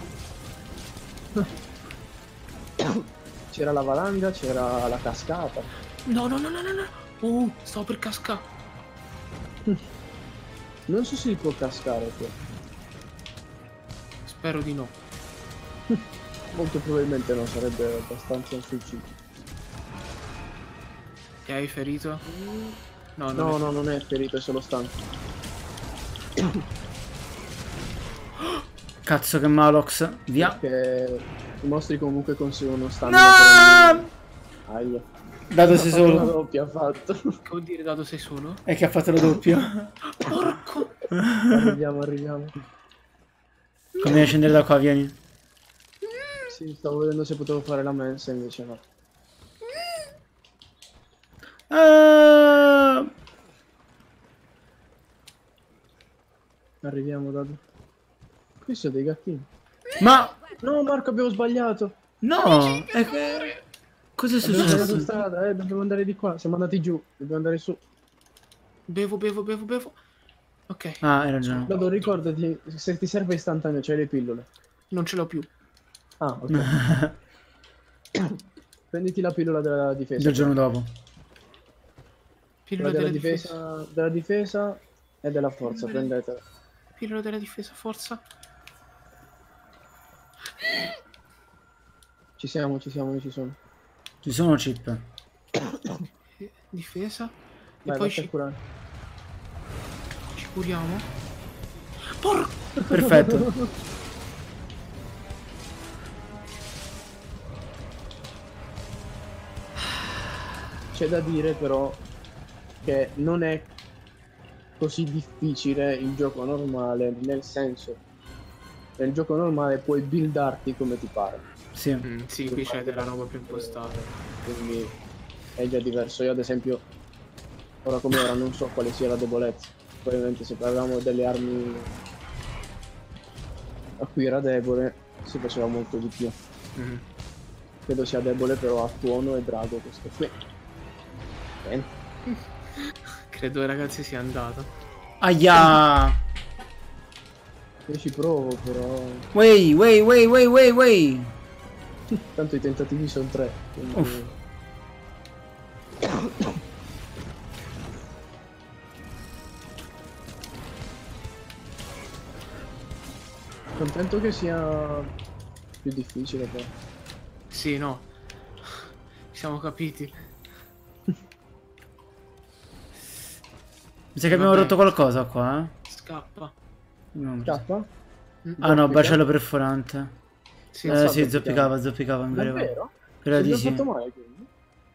C'era la valanga, c'era la cascata. No, no, no, no, no, no. Oh, stavo per cascare. Non so se si può cascare qui. Spero di no. Molto probabilmente no, sarebbe abbastanza un suicidio. Ti hai ferito? No, non No, è- no, non è ferito, è solo stanco. Cazzo che Malox. Via. Perché i mostri comunque consigliano stamina No! per ogni... Aia. Dato sei Una solo. doppia ha fatto. Che vuol dire dato sei solo? E che ha fatto la doppia. Porco! Arriviamo, arriviamo. Come scendere da qua, vieni. Sì, stavo vedendo se potevo fare la mensa, invece no. Ah! Arriviamo, Dado. Qui sono dei gattini. Ma No, Marco, abbiamo sbagliato. no, è che... Cosa è Abbiamo sbagliato successo? strada, eh, dobbiamo andare di qua. Siamo andati giù, dobbiamo andare su. Bevo, bevo, bevo, bevo. Ok, Ah, hai ragione. Dado, ricordati, se ti serve istantaneo, c'hai le pillole. non ce l'ho più. Ah, ok. Prenditi la pillola della difesa. Del giorno dopo. Pillola Quella della della difesa. difesa, della difesa e della forza, Pillola- prendetela. Pillola della difesa, forza. Ci siamo, ci siamo, io ci sono. Ci sono chip. Eh, Difesa. E Vai, poi vatti a ci, curare. ci curiamo. Porco! Perfetto. C'è da dire però che non è così difficile il gioco normale, nel senso, nel gioco normale puoi buildarti come ti pare, Sì. Mm, sì, qui c'è della roba più impostata. quindi è già diverso. Io ad esempio, ora come ora non so quale sia la debolezza, probabilmente se avevamo delle armi a cui era debole si faceva molto di più. Mm. Credo sia debole però a tuono e drago questo qui. Bene. Credo ragazzi sia andato. Aia. Io ci provo però. Wey, wey, wey, wey, wey, wey. Tanto i tentativi sono tre. Quindi... Uff. Contento che sia più difficile però. Sì, no. Ci siamo capiti. Mi sa che abbiamo Vabbè. rotto qualcosa qua, eh? Scappa. No. Scappa? Mm. Ah no, Replica. bacello perforante. Sì, Non Eh sta sì, zoppicando. zoppicava, zoppicava in verità. Davvero? Credo Non di ho sì. fatto male, quindi.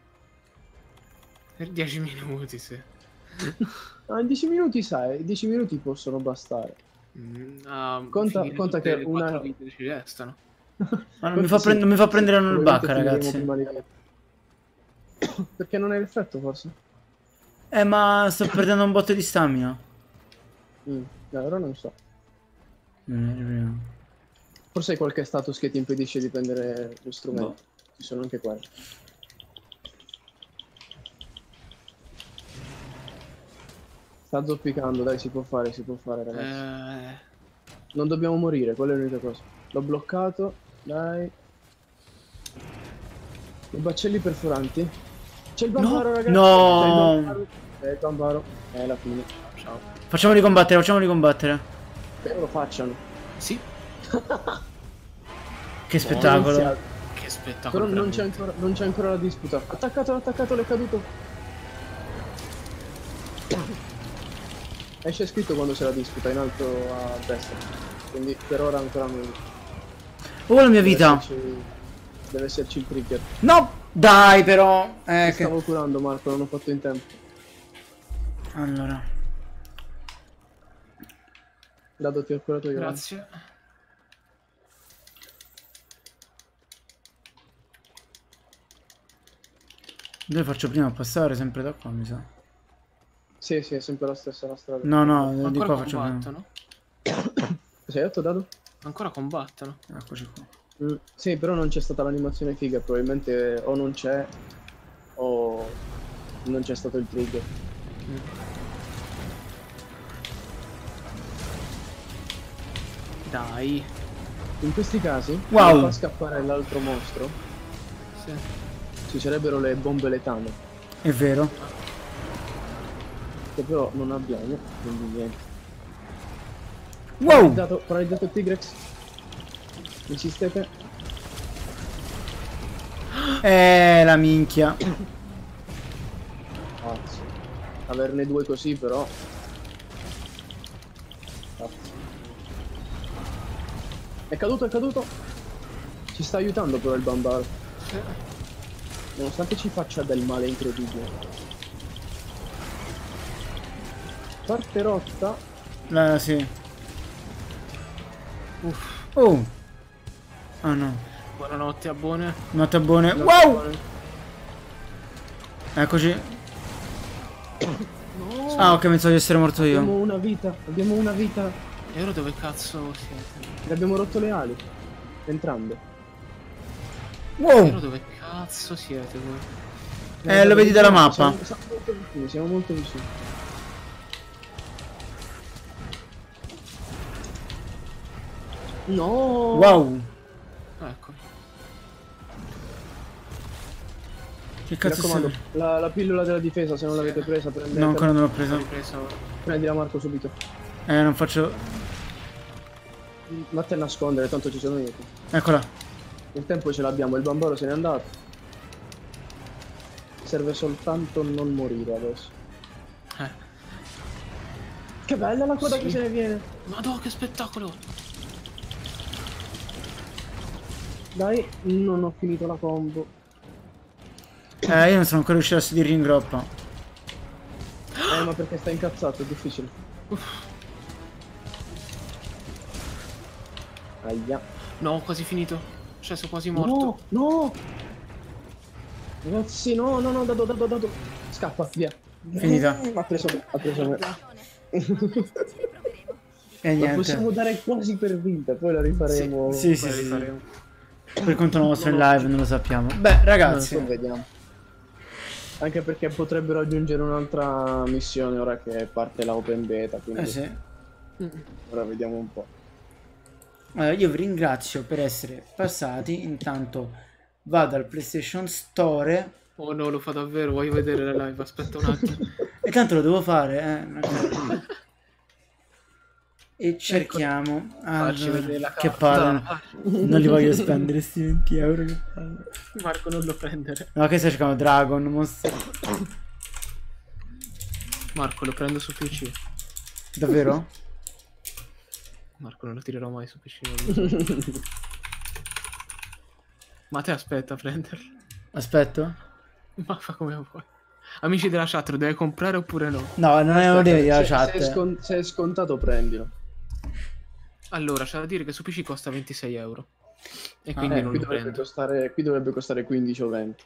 per dieci minuti, sì. Ah, in dieci minuti, sai, dieci minuti possono bastare. Mm, a Conta- finire conta tutte che le una- quattro vite che ci restano. Ma non mi fa, prend- non mi fa prendere un Probabilmente bacca, finiremo ragazzi. prima di- Perché non hai l'effetto, forse? Eh, ma sto perdendo un botto di stamina. Mm, allora non so. Mm, vediamo. Forse hai qualche status che ti impedisce di prendere lo strumento. Boh. Ci sono anche quelli. Sta zoppicando, dai, si può fare, si può fare, ragazzi. Eh, Non dobbiamo morire, quella è l'unica cosa. L'ho bloccato, dai. I baccelli perforanti. C'è il bambaro, No, ragazzi. no. C'è il bambaro. C'è il bambaro. È la fine. ciao. Facciamoli combattere, facciamoli combattere. Spero lo facciano. Sì, Che spettacolo. Iniziato. che spettacolo. Però non c'è veramente. ancora, non c'è ancora la disputa. Attaccato, attaccato, l'è caduto. Esce scritto quando c'è la disputa, in alto a destra. Quindi per ora ancora non... Oh, la mia Deve vita. esserci, deve esserci il trigger. No, dai però. Eh, Mi che... stavo curando, Marco, non ho fatto in tempo. Allora. Dato ti ho curato io. Grazie. Eh. Io faccio prima passare sempre da qua, mi sa. Sì, sì, è sempre la stessa la strada. No, no, Ma di ancora qua faccio prima. combattono? Cosa hai detto, Dado? Ancora combattono? Eccoci qua. Mm, sì, però non c'è stata l'animazione figa, probabilmente o non c'è o non c'è stato il trigger. Dai. In questi casi, Wow. per far scappare l'altro mostro, Sì. ci sarebbero le bombe letane, È vero. che però non abbiamo, quindi niente. Wow. Paralizzato, paralizzato il Tigrex. Insistete. Eh, la minchia. Cazzo. Averne due così però. Cazzo. È caduto, è caduto. Ci sta aiutando però il bambaro. Sì. Nonostante ci faccia del male incredibile. Parte rotta. La, sì. Uff. Oh. Ah no. Buonanotte a buone. Notte buone. No, Wow. no. Eccoci. No. Ah, ok, pensavo di essere morto Abbiamo io. una vita, abbiamo una vita. E ora dove cazzo siete? Le abbiamo rotto le ali. Entrambe. E ora Wow. dove cazzo siete voi? Eh, lo vedi dalla mappa. Siamo, siamo molto vicini, siamo molto vicini. No! Wow. Ecco. Che Mi cazzo raccomando, sei? la, la pillola della difesa, se non l'avete presa, prendetela. No, ancora non l'ho L'ho presa. ripresa ora. Prendila, Marco, subito. Eh, non faccio... Vatte a nascondere, tanto ci sono io. Eccola. Il tempo ce l'abbiamo, il bambaro se n'è andato. Serve soltanto non morire adesso. Eh. Che bella la coda Sì. che se ne viene. Madò, che spettacolo! Dai, non ho finito la combo. Eh, io non sono ancora riuscito a salire in groppa. Eh, ma perché stai incazzato, è difficile. Aia. No, ho quasi finito. Cioè, sono quasi morto. No, no! Ragazzi, no, no, no, dato, dato, dato. Scappa, via. Finita. Ha preso me, ha preso me. E La possiamo niente. dare quasi per vinta, poi la rifaremo. Sì, sì, Poi sì, sì. rifaremo. Per conto nostro in live non lo sappiamo. Beh, Non ragazzi. so, vediamo. Anche perché potrebbero aggiungere un'altra missione ora che parte la open beta, quindi Eh sì. ora vediamo un po'. Allora, io vi ringrazio per essere passati. Intanto vado al PlayStation Store. Oh no, lo fa davvero, voglio vedere la live, aspetta un attimo. E tanto lo devo fare, eh. non c'è- E cerchiamo. Facci Allora, vedere la che carta. palle. Dai. Non li voglio spendere sti venti euro. Che palle. Marco, non lo prendere. No, che stai cercando? Dragon, mostro. Marco, lo prendo su P C. Davvero? Marco, non lo tirerò mai su P C. non lo so. Ma te aspetta a prenderlo. Aspetto? Ma fa come vuoi. Amici della chat, lo deve comprare oppure no? No, non è uno dei la Se, chat. se, è scon- se è scontato prendilo. Allora, c'è da dire che su P C costa ventisei euro. E quindi eh, non Qui lo dovrebbe, prendo. costare, qui dovrebbe costare quindici o venti.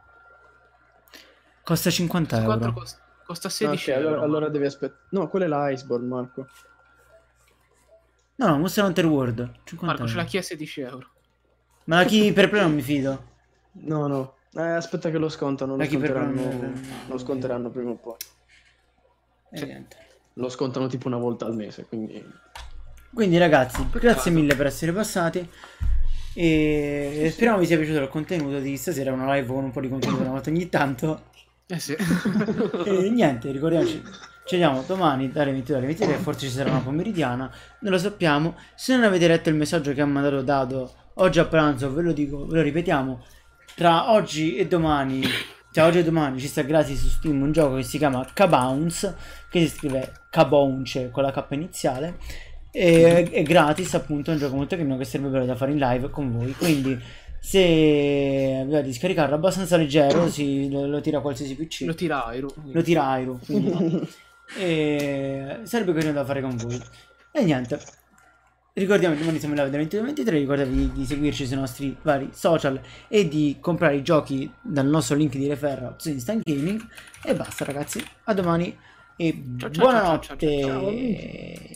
Costa cinquanta Su quattro euro. costa, costa No, sedici ok, allora, euro. allora ma- devi aspettare. No, quello è l'Iceborne, Marco. No, no, Monster Hunter World. cinquanta Marco, ce l'ha euro. chi a sedici euro. Ma la chi per pre non mi fido. No, no. Eh, aspetta che lo scontano. Lo La chi per pre non sconteranno, mi lo sconteranno prima o poi. E niente. Lo scontano tipo una volta al mese, quindi... Quindi ragazzi, Peccato. grazie mille per essere passati. E speriamo vi sia piaciuto il contenuto di stasera. Una live con un po' di contenuto una volta ogni tanto. Eh sì. E niente, ricordiamoci. Ci vediamo domani dalle ventidue alle ventitré. Forse ci sarà una pomeridiana. Non lo sappiamo. Se non avete letto il messaggio che ha mandato Dado oggi a pranzo, ve lo dico, ve lo ripetiamo. Tra oggi e domani, cioè oggi e domani ci sta gratis su Steam un gioco che si chiama K-Bounce, che si scrive K-Bounce con la K iniziale. E è gratis, appunto, è un gioco molto carino che serve per da fare in live con voi. Quindi se avete di scaricarlo, abbastanza leggero, si, lo, lo tira qualsiasi P C, Lo tira Airo. lo tira Airo, quindi no. E sarebbe carino da fare con voi. E niente, ricordiamo che domani siamo in live dalle ventidue alle ventitré. Ricordatevi di seguirci sui nostri vari social e di comprare i giochi dal nostro link di referral su Instant Gaming. E basta ragazzi, a domani e Ciao, ciao, ciao, ciao, buonanotte. ciao, ciao.